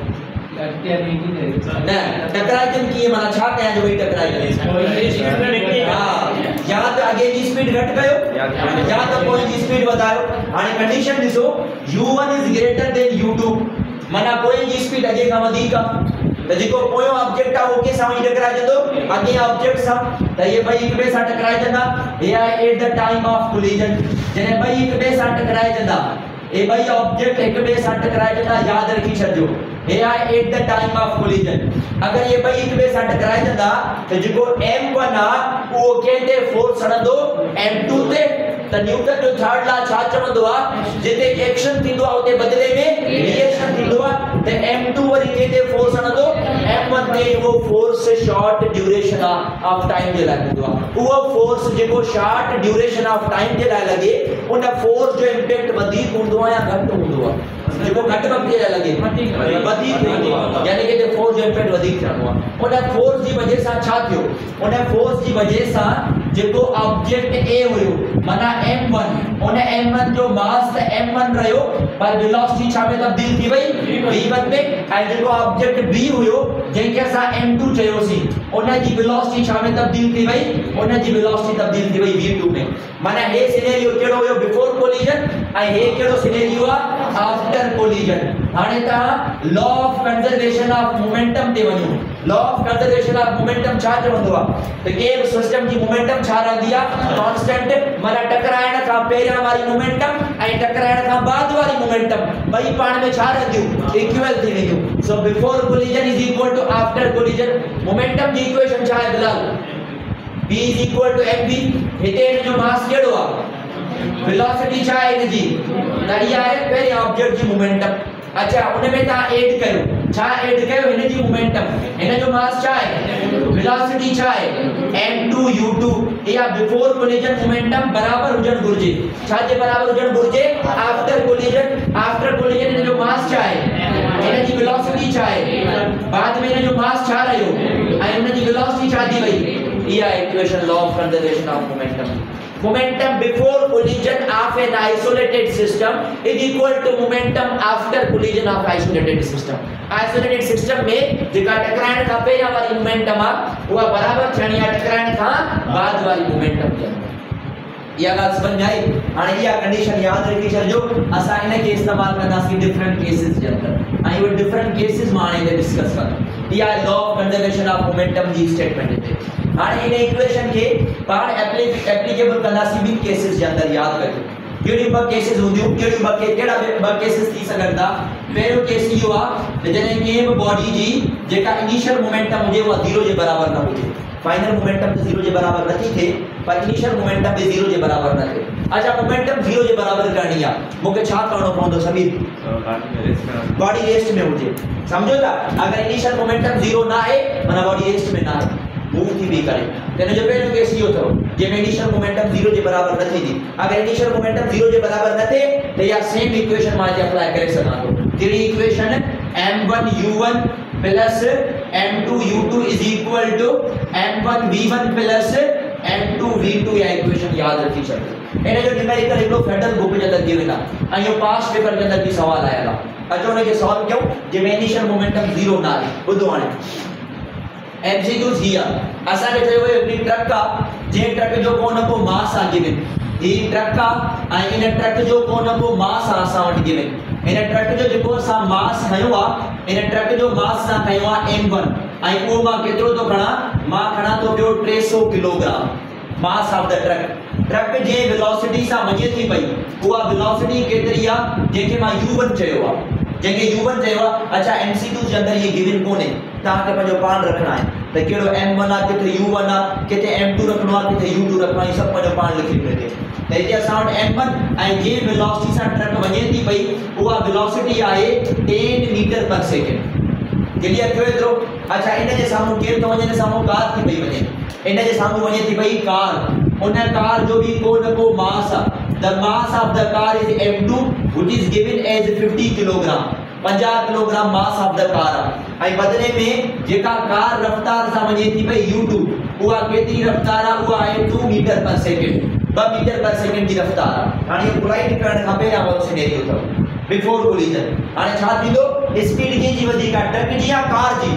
न टकराइजनि कीअं माना छा कयां जो ॿई टकराइजनि? हा या त अॻे जी स्पीड घटि कयो या त पोइ जी स्पीड वधायो। हाणे कंडीशन ॾिसो u one is greater than u two माना पोइ जी स्पीड अॻे खां वधीक आहे त जेको पोयों ऑब्जेक्ट आहे उहो कंहिंसां वञी टकराइजंदो अॻे ऑब्जेक्ट सां त इहे ॿई हिक ॿिए सां टकराइजंदा। हे आहे at the time of collision जॾहिं ॿई हिक ॿिए सां टकराइजंदा हे ॿई ऑब्जेक्ट हिक ॿिए सां टकराइजंदा यादि रखी छॾिजो। हे आहे at the time of collision. अगर ये ॿई हिक ॿिए सां टकराइजंदा त जेको एम वन आहे उहो कंहिं ते फोर्स हणंदो एम टू ते त न्यूटन जो थर्ड लॉ छा चवंदो आहे जिते एक्शन थींदो आहे उते बदले में रिएक्शन थींदो आहे त एम टू वरी कंहिं ते फोर्स हणंदो एम वन ते। उहो force short duration of time जे लाइ हूंदो आहे। उहो फोर्स जेको शॉर्ट ड्यूरेशन ऑफ टाइम जे लाइ लॻे उन फोर्स जो इम्पैक्ट वधीक हूंदो आहे या घटि हूंदो आहे? जेको घटि वक़्त जे लाइ लॻे वधीक हूंदो आहे यानी कि फोर्स जो इम्पैक्ट वधीक थियणो आहे। उन फोर्स जी वजह सां छा थियो? उन फोर्स जी वजह सां जेको ऑब्जेक्ट ए हुयो माना एम वन उन एम वन जो मास त एम वन रहियो पर वेलोसिटी छा में तब्दील थी वई वी वन में ऐं जेको ऑब्जेक्ट बी हुयो जंहिंखे असां एम टू चयोसीं उन जी वेलोसिटी छा में तब्दील थी वई उन जी वेलोसिटी तब्दील थी वई वी टू में। माना हे सिनेरियो कहिड़ो हुयो बिफोर कोलिजन ऐं हे कहिड़ो सिनेरियो आहे आफ्टर कोलिजन। हाणे तव्हां law of conservation of momentum ते वञो। Law of conservation of momentum छा चवंदो आहे त के बि सिस्टम जी मोमेंटम छा रहंदी आहे कांस्टेंट माना टकराइण खां पहिरियां वारी मोमेंटम ऐं टकराइण खां बाद वारी मोमेंटम ॿई पाण में छा रहंदियूं इक्वल थी वेंदियूं। So before collision is equal to after collision. Momentum जी इक्वेशन छा आहे Bilal? v is equal to mv। हिते इन जो मास केड़ो आ वेलोसिटी छा आहे इन जी त इहा आहे पहिरियों ऑब्जेक्ट जी मोमेंटम। अच्छा उन में ता ऐड कयो छा ऐड कयो इन जी मोमेंटम इन जो मास छा आहे वेलोसिटी छा आहे एम टू यू टू। या बिफोर कोलिजन मोमेंटम बराबर हुजण घुर्जे छा जे बराबर हुजण घुर्जे आफ्टर कोलिजन। आफ्टर कोलिजन इन जो मास छा आहे इन जी वेलोसिटी छा आहे बाद में इन जो मास छा रहियो ऐं इन जी वेलोसिटी छा थी वई। इहा equation law of conservation of momentum. Momentum before collision of an isolated system is equal to momentum after collision of isolated system. Isolated system में जेका टकराइण खां पहिरियां वारी मोमेंटम आहे उहा बराबर थियणी आहे टकराइण खां बाद वारी मोमेंटम जे अंदर। इहा ॻाल्हि सम्झ में आई। हाणे इहा कंडीशन यादि रखी छॾिजो, असां इन खे इस्तेमालु कंदासीं डिफरेंट केसिस जे अंदर ऐं उहे डिफरेंट केसिस मां हाणे डिस्कस कंदुमि। इहा law of conservation of momentum जी स्टेटमेंट हिते। हाणे इन इक्वेशन खे पाण एप्लीकेबल कंदासीं ॿिनि केसिस जे अंदर। यादि करियो कहिड़ियूं ॿ केसिस हूंदियूं, कहिड़ियूं ॿ के कहिड़ा ॿ केसिस थी सघनि था। पहिरियों केस इहो आहे त जॾहिं कंहिं बि बॉडी जी जेका इनिशियल मोमेंटम हुजे उहा ज़ीरो जे बराबर न हुजे। फाइनल मोमेंटम त ज़ीरो जे बराबर नथी थिए पर इनिशियल मोमेंटम बि ज़ीरो जे बराबर न थिए। अच्छा मोमेंटम ज़ीरो जे बराबर करणी आहे, मूंखे छा करणो पवंदो समीर? बॉडी रेस्ट में हुजे। समझो था, अगर इनिशियल मोमेंटम ज़ीरो ना आहे माना बॉडी रेस्ट में ना आहे, मूव थी बि करे। तेने जो पहिरियों केस इहो अथव जंहिंमें इनिशियल मोमेंटम ज़ीरो जे बराबर न थींदी। अगर इनिशियल मोमेंटम ज़ीरो जे बराबर न थिए त इहा सेम इक्वेशन मां हिते अप्लाई करे सघां थो। कहिड़ी equation? M one u one plus m two u two is equal to m one v one plus m two v two. या इक्वेशन यादि रखी छॾियो। इन जो न्यूमेरिकल हिकिड़ो फेडरल बुक जे अंदर गिवन आहे ऐं इहो पास पेपर जे अंदर बि सवाल आयल आहे। अचो उन खे सॉल्व कयूं जंहिंमें इनिशियल मोमेंटम ज़ीरो न आहे। ॿुधो हाणे एमसीक्यूज़ ही आहे। असांखे चयो वियो हिकिड़ी ट्रक आहे जंहिं ट्रक जो को न को मास आहे गिवन। ही ट्रक आहे ऐं इन ट्रक जो को न को मास आहे असां वटि गिवन। इन ट्रक जो जेको असां मास खयो आहे इन ट्रक जो मास असां खयो आहे एम वन ऐं उहो मां केतिरो थो खणा? मां खणा थो पियो टे सौ kilogram mass of the truck. Truck जे वेलोसिटी सां वञे थी पई, उहा वेलोसिटी केतिरी आहे जंहिंखे मां यू वन चयो आहे, जंहिंखे यू वन चयो आहे। अच्छा एमसीक्यू जे अंदर ये गिवन कोन्हे, तव्हांखे पंहिंजो पाण रखणा आहे त कहिड़ो एम वन आहे, किथे यू वन आहे, किथे एम टू रखणो आहे, किथे यू टू रखणो आहे, सभु पंहिंजो पाण लिखी पियो त हिते असां वटि एम वन ऐं जंहिं वेलोसिटी सां ट्रक वञे थी पई उहा वेलोसिटी आहे ten metre per second. Clear थियो एतिरो? अच्छा इन जे साम्हूं केरु थो वञे? साम्हूं कार थी पई वञे, इन जे साम्हूं वञे थी पई कार। उन कार जो भी को न को मास आहे। The mass of the car is m two which is given as fifty kilogram. पचास kilogram mass of the car आहे ऐं बदले में जेका कार रफ्तार सां वञे थी पई यू टू, उहा केतिरी रफ्तार आहे? उहा आहे टू मीटर पर सेकेंड, ॿ मीटर पर सेकेंड जी रफ्तार आहे। हाणे इहो कोलाइड करण खां पहिरियां वारो सिनेरियो अथव बिफोर कोलिजन। हाणे छा थींदो? स्पीड कंहिंजी वधीक आहे, ट्रक जी या कार जी?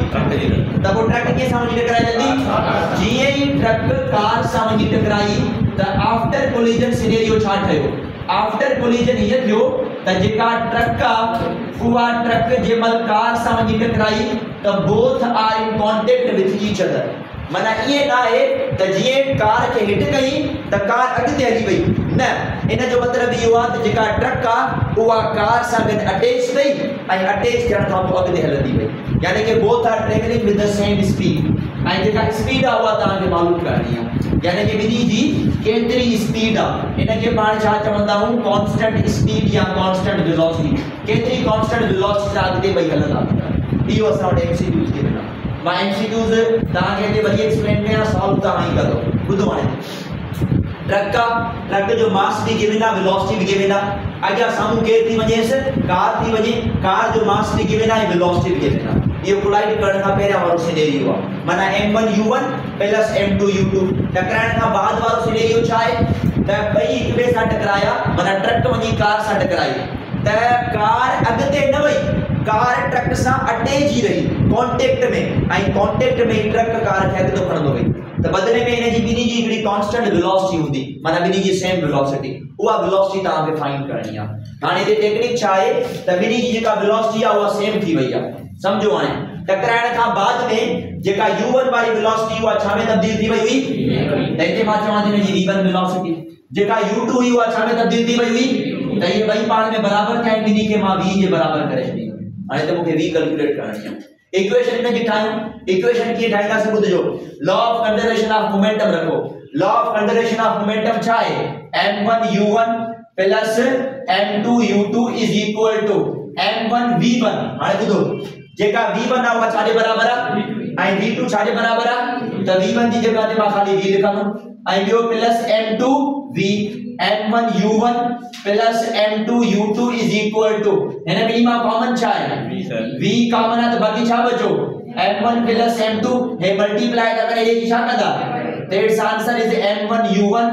त पोइ ट्रक कीअं सां वञी टकराइजंदी? जीअं ई ट्रक कार सां वञी टकराई त आफ्टर कोलिजन सिनेरियो छा ठहियो? आफ्टर कोलिजन हीअं थियो त जेका ट्रक आहे उहा ट्रक जंहिं महिल कार सां वञी टकराई त both are in contact with each other. माना ईअं न आहे त जीअं कार खे हिट कई त कार अॻिते हली वई, न, इन जो मतिलबु इहो आहे त जेका ट्रक आहे उहा कार सां गॾु अटैच अथई ऐं अटैच थियण खां पोइ अॻिते हलंदी वई, यानी कि both are travelling with the same speed. ऐं जेका स्पीड आहे उहा तव्हांखे मालूम करणी आहे, यानी कि ॿिन्ही जी केतिरी स्पीड आहे। इन खे पाण छा चवंदा आहियूं? कॉन्स्टेंट स्पीड या कॉन्स्टेंट वेलोसिटी। केतिरी कॉन्स्टेंट वेलोसिटी सां अॻिते ॿई हलंदा। इहो असां वटि एमसीक्यूज़ खे मिलंदा। मां एमसीक्यूज़ तव्हांखे हिते वरी एक्सप्लेन कयां, सॉल्व तव्हां ई कंदो। ॿुधो हाणे ट्रक आहे, ट्रक जो मास भी गिवन आहे, वेलोसिटी भी गिवन आहे। अॻियां साम्हूं केरु थी वञेसि? कार थी वञे, कार जो मास भी गिवन आहे, वेलोसिटी भी गिवन आहे। इहो कोलाइड करण खां पहिरियां वारो सिनेरियो आहे, माना m one u one plus m two u two. टकराइण खां बाद वारो सिनेरियो छा आहे त ॿई हिक ॿिए सां टकराया, माना ट्रक वञी कार सां टकराई त कार अॻिते न वई, कार ट्रक सां अटैच ही रही कॉन्टेक्ट में, ऐं कॉन्टेक्ट में ही ट्रक कार खे अॻिते खणंदो वई त बदले में इन जी ॿिन्ही जी हिकिड़ी कॉन्स्टेंट वेलोसिटी हूंदी, माना ॿिन्ही जी सेम वेलोसिटी। उहा वेलोसिटी तव्हांखे फाइंड करणी आहे। हाणे हिते टेक्निक छा आहे त ॿिन्ही जी जेका वेलोसिटी आहे उहा सेम थी वई आहे। समझो हाणे टकराइण खां बाद में जेका यू वन वारी वेलोसिटी उहा छा में तब्दील थी वई हुई? त हिते मां चवां थी हिन जी वी वन वेलोसिटी। जेका यू टू हुई उहा छा में तब्दील थी वई हुई? त इहे ॿई पाण में बराबर थिया, ॿिन्ही खे मां वी जे बराबर करे छॾी। हाणे त मूंखे वी कैलकुलेट करणी आहे। इक्वेशन में ठाहियूं, इक्वेशन कीअं ठाहींदासीं ॿुधजो। Law of conservation of momentum रखो। Law of conservation of momentum छा आहे? M one u one plus m two u two is equal to m one v one. हाणे ॿुधो, जेका वी वन आहे उहा छाजे बराबर आहे ऐं वी टू छाजे बराबर आहे? त वी वन जी जगह ते मां खाली वी लिखंदुमि ऐं ॿियो plus m two v, m one u one plus m two u two is equal to हिन ॿिन्ही मां कॉमन छा आहे? v कॉमन आहे त बाक़ी छा बचो? M one plus m two. हे मल्टीप्लाई था करे हे छा कंदा? That's answer is m one u one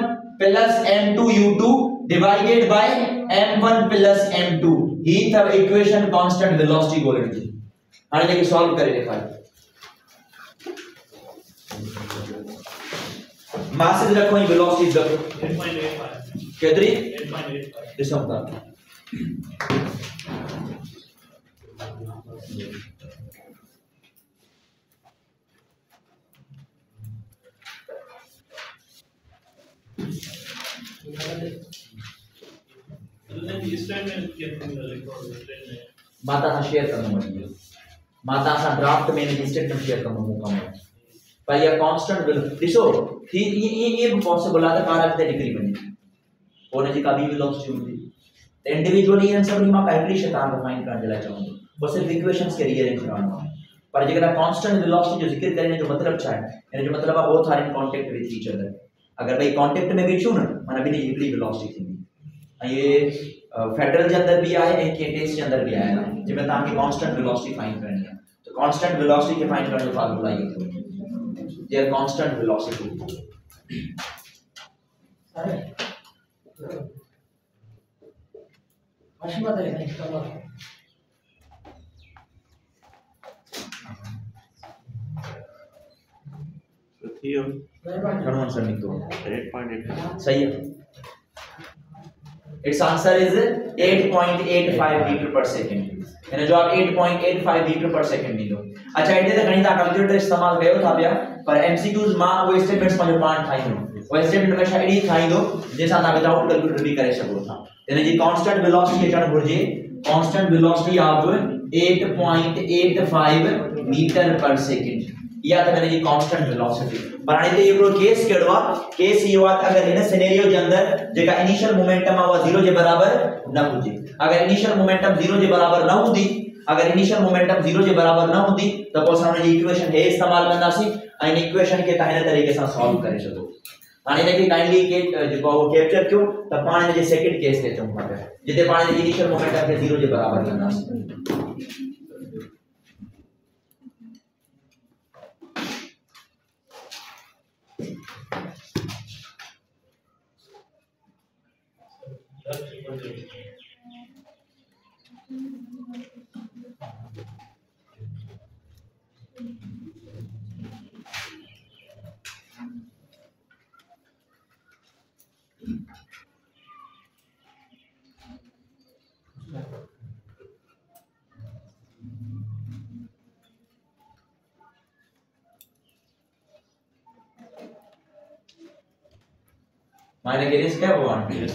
plus m two u two divided by m one plus m two. ही था इक्वेशन कांस्टेंट वेलोसिटी बोलण जी। हाणे जेके सॉल्व करे देखा मासेस रखो ही वेलोसिटी रखो एट पॉइंट एट फाइव केतरी एट पॉइंट एट फाइव ॾिसो था माता सा शेयर करनो है माता सा ड्राफ्ट में ने स्टेटमेंट शेयर करनो मौका है पर ये कांस्टेंट विल दिसो ये ये ये पॉसिबल है कारक ते डिग्री बने होने जी कभी वेलोसिटी होती है इंडिविजुअली आंसर में कैलकुलेशन शैतान फाइंड करने ला चाहूंगा वो सिर्फ इक्वेशंस के रीअरेंज कराना पर जेकर कांस्टेंट वेलोसिटी जो जिक्र करने जो मतलब छा है यानी जो मतलब है बहुत सारे कांटेक्ट विद ईच अदर अगर भाई कांटेक्ट में भी छु ना माने भी हिकड़ी वेलोसिटी थी ये फेडरल के अंदर भी आए एक केस के अंदर भी आया जिसमें ताकि कांस्टेंट वेलोसिटी फाइंड करनी है तो कांस्टेंट वेलोसिटी के फाइंड करने का फार्मूला ये है देयर कांस्टेंट वेलोसिटी अरे मशमा दे नहीं करो सही है कौन सा निकलो एट पॉइंट एट सही है it's answer is eight point eight five metre per second यानी जो आप eight point eight five metre per second दी दो अच्छा इतने तक गणित कैलकुलेटर इस्तेमाल कयो था पिया पर एमसीक्यूज मां वो स्टेटमेंट्स में जो पार्ट ठाई दो वो स्टेटमेंट में शायद ही ठाई दो जैसा ना विदाउट कैलकुलेटर भी करे सको था यानी जी कांस्टेंट वेलोसिटी चढ़ घुर्जे constant velocity of eight point eight five metre per second या तो मैंने जी कांस्टेंट वेलोसिटी पर हाणे ते एकड़ो केस केड़वा केस ये बात अगर इन सिनेरियो के अंदर जेका इनिशियल मोमेंटम है वो जीरो के बराबर न हुजे अगर इनिशियल मोमेंटम जीरो के बराबर न हुंदी अगर इनिशियल मोमेंटम जीरो के बराबर न हुंदी तो पोइ असां जी इक्वेशन हे इस्तेमाल कंदासी ऐं इक्वेशन के काइन तरीके से सॉल्व करे सको हाणे ने काइंडली के जेको वो कैप्चर कयो त पाण जे सेकंड केस ते चऊं था जिते पाण जे इनिशियल मोमेंटम के जीरो के बराबर कंदासी माने के रिस्क है वो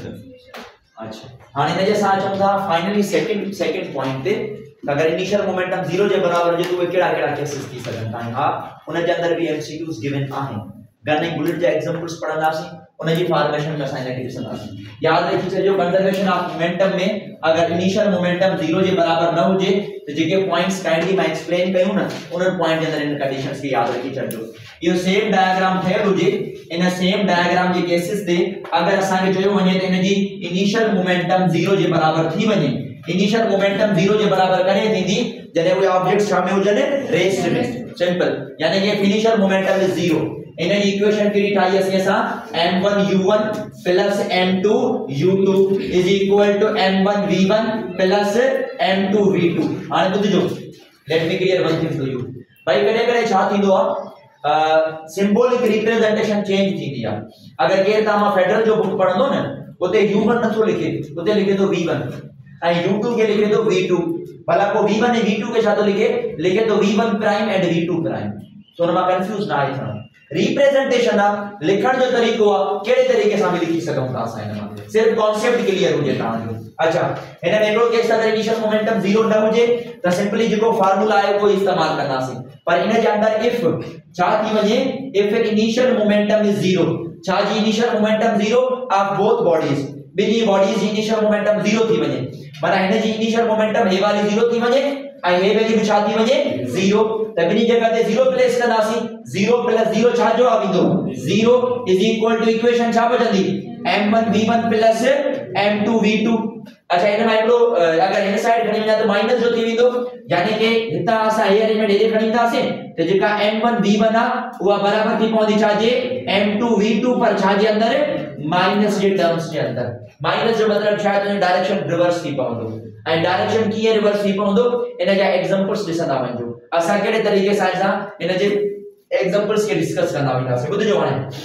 अच्छा हाने ने जैसा चम था फाइनली सेकंड सेकंड पॉइंट ते अगर इनिशियल मोमेंटम जीरो के बराबर जे तो केड़ा केड़ा केसेस थी सकन था हां उन जे अंदर भी एमसीक्यूज गिवन आहे गन बुलेट जे एग्जांपल्स पढ़ंदासी उन जी फॉर्मेशन में असां इनके ॾिसंदासीं याद रखी छो कंजर्वेशन ऑफ मोमेंटम में अगर इनिशियल मोमेंटम जीरो के बराबर न हुजे तो जेके पॉइंट्स काइंडली मैं एक्सप्लेन कयूं ना उन पॉइंट के अंदर इन कंडीशंस की याद रखी छो यो सेम डायग्राम थे हुजे इन सेम डायग्राम जे केसेस ते अगर असां के चयो वने त इन जी इनिशियल मोमेंटम जीरो के बराबर थी वने इनिशियल मोमेंटम जीरो के बराबर करे थींदी जने वो ऑब्जेक्ट्स छा में हुजने रेस्ट में सिंपल यानी कि initial momentum is zero in equation की ठाई असी असा m one u one plus m two u two is equal to m one v one plus m two v two हाने बुझजो let me clear one thing to you भाई कड़े कड़े छा थींदो आ सिंबॉलिक रिप्रेजेंटेशन चेंज थींदी आ अगर केर तामा फेडरल जो बुक पढ़ंदो न उते यू वन नथो लिखे उते लिखे तो वी वन ए यू टू के लिखे तो वी टू भला को वी वन ए वी टू के छा तो लिखे लिखे तो v one prime and v two prime so नमा कंफ्यूज ना आई था रिप्रेजेंटेशन आ लिखण जो तरीको आ केड़े तरीके से भी लिखी सकूं था असां इन में सिर्फ कांसेप्ट क्लियर हो जे ता जो अच्छा इन में एकड़ो केस अगर इनिशियल मोमेंटम जीरो न हो जे तो सिंपली जो फार्मूला है वो इस्तेमाल करनासी पर इन के अंदर इफ छा थी वने if initial momentum is zero छा जी initial momentum zero of both bodies बिनी बॉडीज इनिशियल मोमेंटम जीरो थी वने माना इन जी इनिशियल मोमेंटम हे वाली जीरो थी वने आई हे वैल्यू छा थी वने जीरो तबिनी जगह ते जीरो प्लेस करनासी जीरो प्लस जीरो छा जो आविंदो zero is equal to equation छा बचंदी m one v one plus m two v two अच्छा इन में एकड़ो अगर इन साइड खणी वना तो माइनस जो थी विंदो यानी कि हिता असा हे एलिमेंट हे खणी तासे तो जेका एम वन वी वन आ उहा बराबर थी पवंदी छा जे एम टू वी टू पर छा जे अंदर माइनस जे टर्म्स जे अंदर माइनस जो मतलब छा है डायरेक्शन रिवर्स थी पवंदो ऐं डायरेक्शन कीअं रिवर्स थी पवंदो इन जा एग्जांपल्स ॾिसंदा वञो असां कहिड़े तरीक़े सां सां इन जे एग्जांपल्स खे डिस्कस कंदा वेंदासीं ॿुधजो हाणे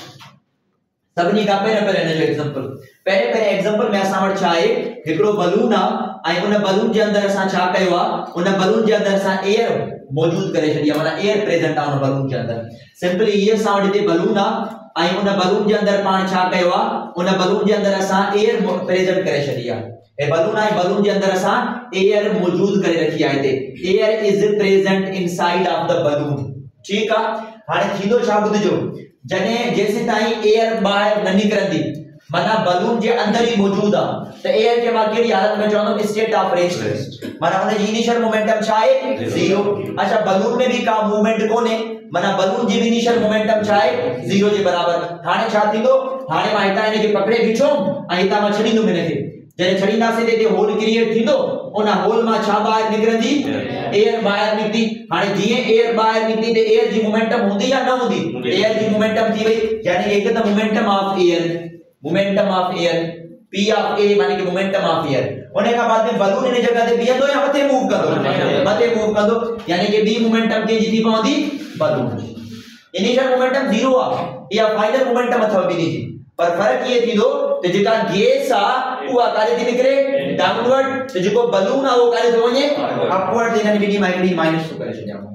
सभिनी खां पहिरियों पहिरियों इन जो एग्जांपल पहिरे पहिरे एग्जांपल में असां वटि छा आहे हिकिड़ो बलून आहे ऐं उन बलून जे अंदर असां छा कयो आहे उन बलून जे अंदर असां एयर मौजूद करे छॾी आहे माना एयर प्रेजेंट आहे उन बलून जे अंदर सिंपली ये असां वटि हिते बलून आहे ऐं उन बलून जे अंदर पाण छा कयो आहे उन बलून जे अंदर असां एयर प्रेजेंट करे छॾी आहे ए बलून आहे बलून जे अंदर असां एयर मौजूद करे रखी आहे हिते air is present inside of the balloon ठीक आहे हाणे थींदो छा ॿुधजो जॾहिं जेसीं ताईं एयर ॿाहिरि न निकिरंदी माना बलून जे अंदर ही मौजूद आहे त एयर खे मां कहिड़ी हालत में चवंदुमि स्टेट ऑफ रेस्ट माना उन जी इनिशियल मोमेंटम छा आहे ज़ीरो अच्छा बलून में भी का मूवमेंट कोने माना बलून जी इनिशियल मोमेंटम छा आहे ज़ीरो जे बराबर हाणे छा थींदो हाणे मां हितां इनखे पकड़े बीठो ऐं हितां मां छॾींदुमि इनखे जॾहिं छॾींदासीं त हिते होल क्रिएट थींदो उन होल मां छा ॿाहिरि निकिरंदी एयर ॿाहिरि निकिती हाणे जीअं एयर ॿाहिरि निकिती त एयर जी मोमेंटम हूंदी या न हूंदी एयर जी मोमेंटम थी वई यानी हिकु त momentum of air momentum of air p of a माने कि मोमेंटम ऑफ एयर उन का बाद में बलून इन जगह ते बीहंदो या मथे मूव कंदो मथे मूव कंदो यानी कि b मोमेंटम के जी थी पवंदी बलून इनिशियल मोमेंटम जीरो आ या फाइनल मोमेंटम अथव बिनी जी पर फर्क ये थींदो त जेका गैस आ उहा कारे थी निकरे डाउनवर्ड त जेको बलून आ वो कारे थो वञे अपवर्ड इन्हनि बिनी माइनस माइनस थो करे छॾियां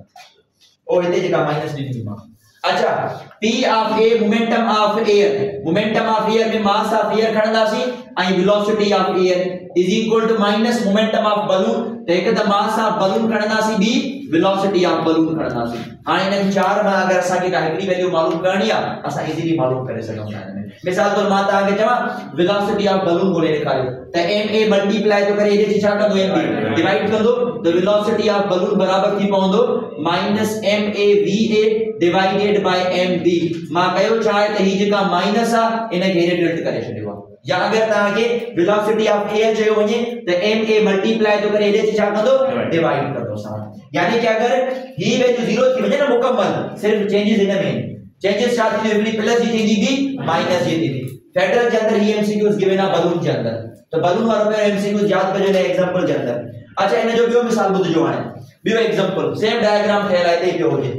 ओ हिते जेका माइनस ॾिनी मां अच्छा p of a momentum of air momentum of air में मास ऑफ एयर खणंदासी ऐं velocity of air is equal to minus momentum of balloon त हिकु त मास ऑफ बलून खणंदासी ॿी वेलोसिटी ऑफ बलून खणंदासी हाणे इन्हनि चार मां अगरि असांखे का हिकिड़ी वैल्यू मालूम करणी आहे असां इजीली मालूम करे सघूं था हिन में मिसाल तौर मां तव्हांखे चवां वेलोसिटी ऑफ बलून ॻोल्हे ॾेखारियो त ma मल्टीप्लाई तो करे हेॾे छा कंदो mb डिवाइड कंदो त वेलोसिटी ऑफ बलून बराबर थी पवंदो minus ma va divided by mb मां कयो छा आहे त ही जेका माइनस आहे इनखे हेॾे टिल्ट करे छॾियो आहे या अगर तव्हांखे वेलोसिटी ऑफ एयर चयो वञे त ma मल्टीप्लाई तो करे हेॾे छा कंदो डिवाइड कंदो सां यानी कि अगर ही वैल्यू जीरो थी वञे न मुकम्मल सिर्फ चेंजेस इन में चेंजेस छा थींदी हिकिड़ी प्लस जी थींदी बी माइनस जी थींदी फेडरल जे अंदर ही एमसीक्यूज गिवन आहे बलून जे अंदर तो बलून वारो पे एमसीक्यूज याद कजो ने एग्जांपल जे अंदर अच्छा इन जो ॿियो मिसाल ॿुधजो हाणे ॿियो एग्जांपल सेम डायग्राम ठहियल आहे हिते पियो हुजे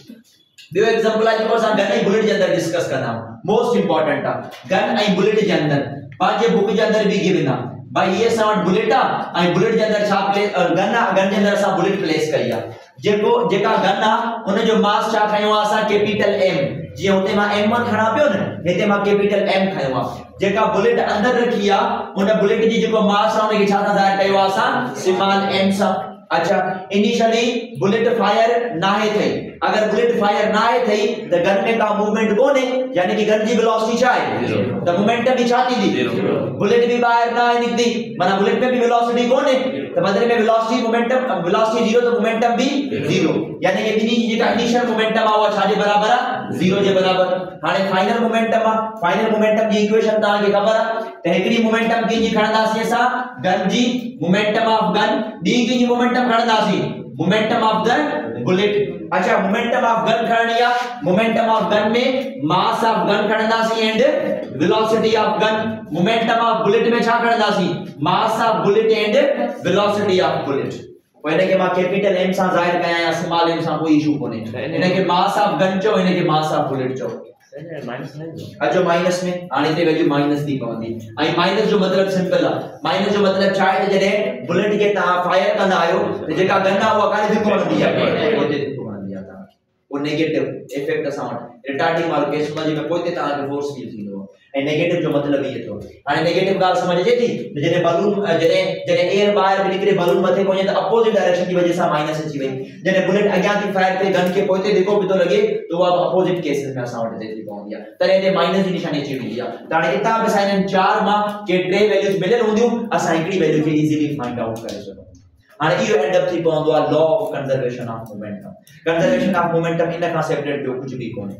ॿियो एग्जांपल आहे जेको असां गन ऐं बुलेट जे अंदर डिस्कस कंदा आहियूं मोस्ट इंपोर्टेंट आहे गन ऐं बुलेट जे अंदर पंहिंजे बुक जे अंदर बि गिवन आहे भाई ये असां वटि बुलेट आहे ऐं बुलेट जे अंदर छा प्लेस गन आहे गन जे अंदर असां बुलेट प्लेस कई आहे जेको जेका गन आहे उन जो मास छा खयो आहे असां कैपिटल एम जीअं हुते मां एम वन खणा पियो न हिते मां कैपिटल एम खयो आहे जेका बुलेट अंदर रखी आहे उन बुलेट जी जेको मास आहे उनखे छा सां ज़ाहिर कयो आहे असां स्मॉल एम सां अच्छा इनिशियली बुलेट फायर नाहे थई अगर बुलेट फायर नाहे थई त गन में का मूवमेंट कोने यानी कि गन जी वेलोसिटी छा आहे त मोमेंटम भी छा थींदी बुलेट भी ॿाहिरि न आहे निकती माना बुलेट में भी वेलोसिटी कोने त बदले में वेलोसिटी मोमेंटम वेलोसिटी जीरो तो मोमेंटम भी जीरो यानी कि बिनी जी जेका इनिशियल मोमेंटम आहे उहा छा जे बराबर आहे जीरो जे बराबर हाणे फाइनल मोमेंटम आहे फाइनल मोमेंटम जी इक्वेशन तव्हांखे ख़बर आहे त हिकिड़ी मोमेंटम कंहिंजी खणंदासीं असां गन जी मोमेंटम ऑफ गन ॿी कंहिंजी मोमेंटम खणंदासीं मोमेंटम ऑफ द बुलेट अच्छा मोमेंटम ऑफ गन खणनी आहे मोमेंटम ऑफ गन में मास ऑफ गन खणंदासीं and velocity of gun momentum of bullet में छा खणंदासीं mass of bullet and velocity of bullet वो इनके मां कैपिटल एम सां ज़ाहिर कया या स्मॉल एम सां कोई इशू कोने इनके मास ऑफ गन चो इनके मास ऑफ बुलेट चो माइनस नहीं अच्छा माइनस में आने ते वैल्यू माइनस दी पवंदी आई माइनस जो मतलब सिंपल है माइनस जो मतलब छा है जडे बुलेट के ता फायर कंदा आयो त जेका गन आ वो काने दिखो वंदी है ओते दिखो वंदी है ता वो नेगेटिव इफेक्ट असा रिटार्डिंग वारो केस में जेका कोई ते ता फोर्स फील थींदो ए नेगेटिव जो मतलब ये तो हाने नेगेटिव गाल समझ जे थी जडे बलून जडे जडे एयर बाहर निकरे बलून मथे कोने त अपोजिट डायरेक्शन की वजह से माइनस अची वई जडे बुलेट अग्या थी फायर पे गन के पोते देखो भी तो लगे तो वो अपोजिट केसेस में असा वटे थी पवंदी है तरे ते माइनस की निशानी अची वेंदी है ताणे इता बि साइन चार मां के टे वैल्यूज मिलियल हुंदियूं असा हिकड़ी वैल्यू के इजीली फाइंड आउट करे सको हाणे इहो एंड अप थी पवंदो आहे law of conservation of momentum conservation of momentum इन का सेपरेट ॿियो कुछ भी कोने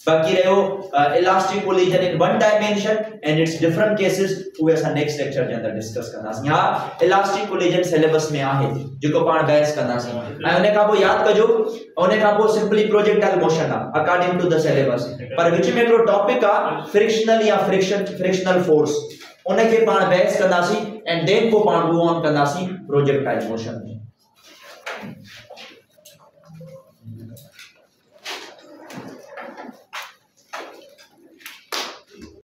बाकी रहो elastic collision in one dimension and it's different cases उहे असां नेक्स्ट लेक्चर जे अंदर डिस्कस कंदासीं। हां इलास्टिक कोलिजन सिलेबस में आहे जेको पाण बहस कंदासीं ऐं उन खां पोइ याद कजो उन खां पोइ सिंपली प्रोजेक्टाइल मोशन आहे अकॉर्डिंग टू द सिलेबस, पर विच में हिकिड़ो टॉपिक आहे फ्रिक्शनल या फ्रिक्शन फ्रिक्शनल फोर्स उन खे पाण बहस कंदासीं एंड देन पोइ पाण मूव ऑन कंदासीं प्रोजेक्टाइल मोशन में।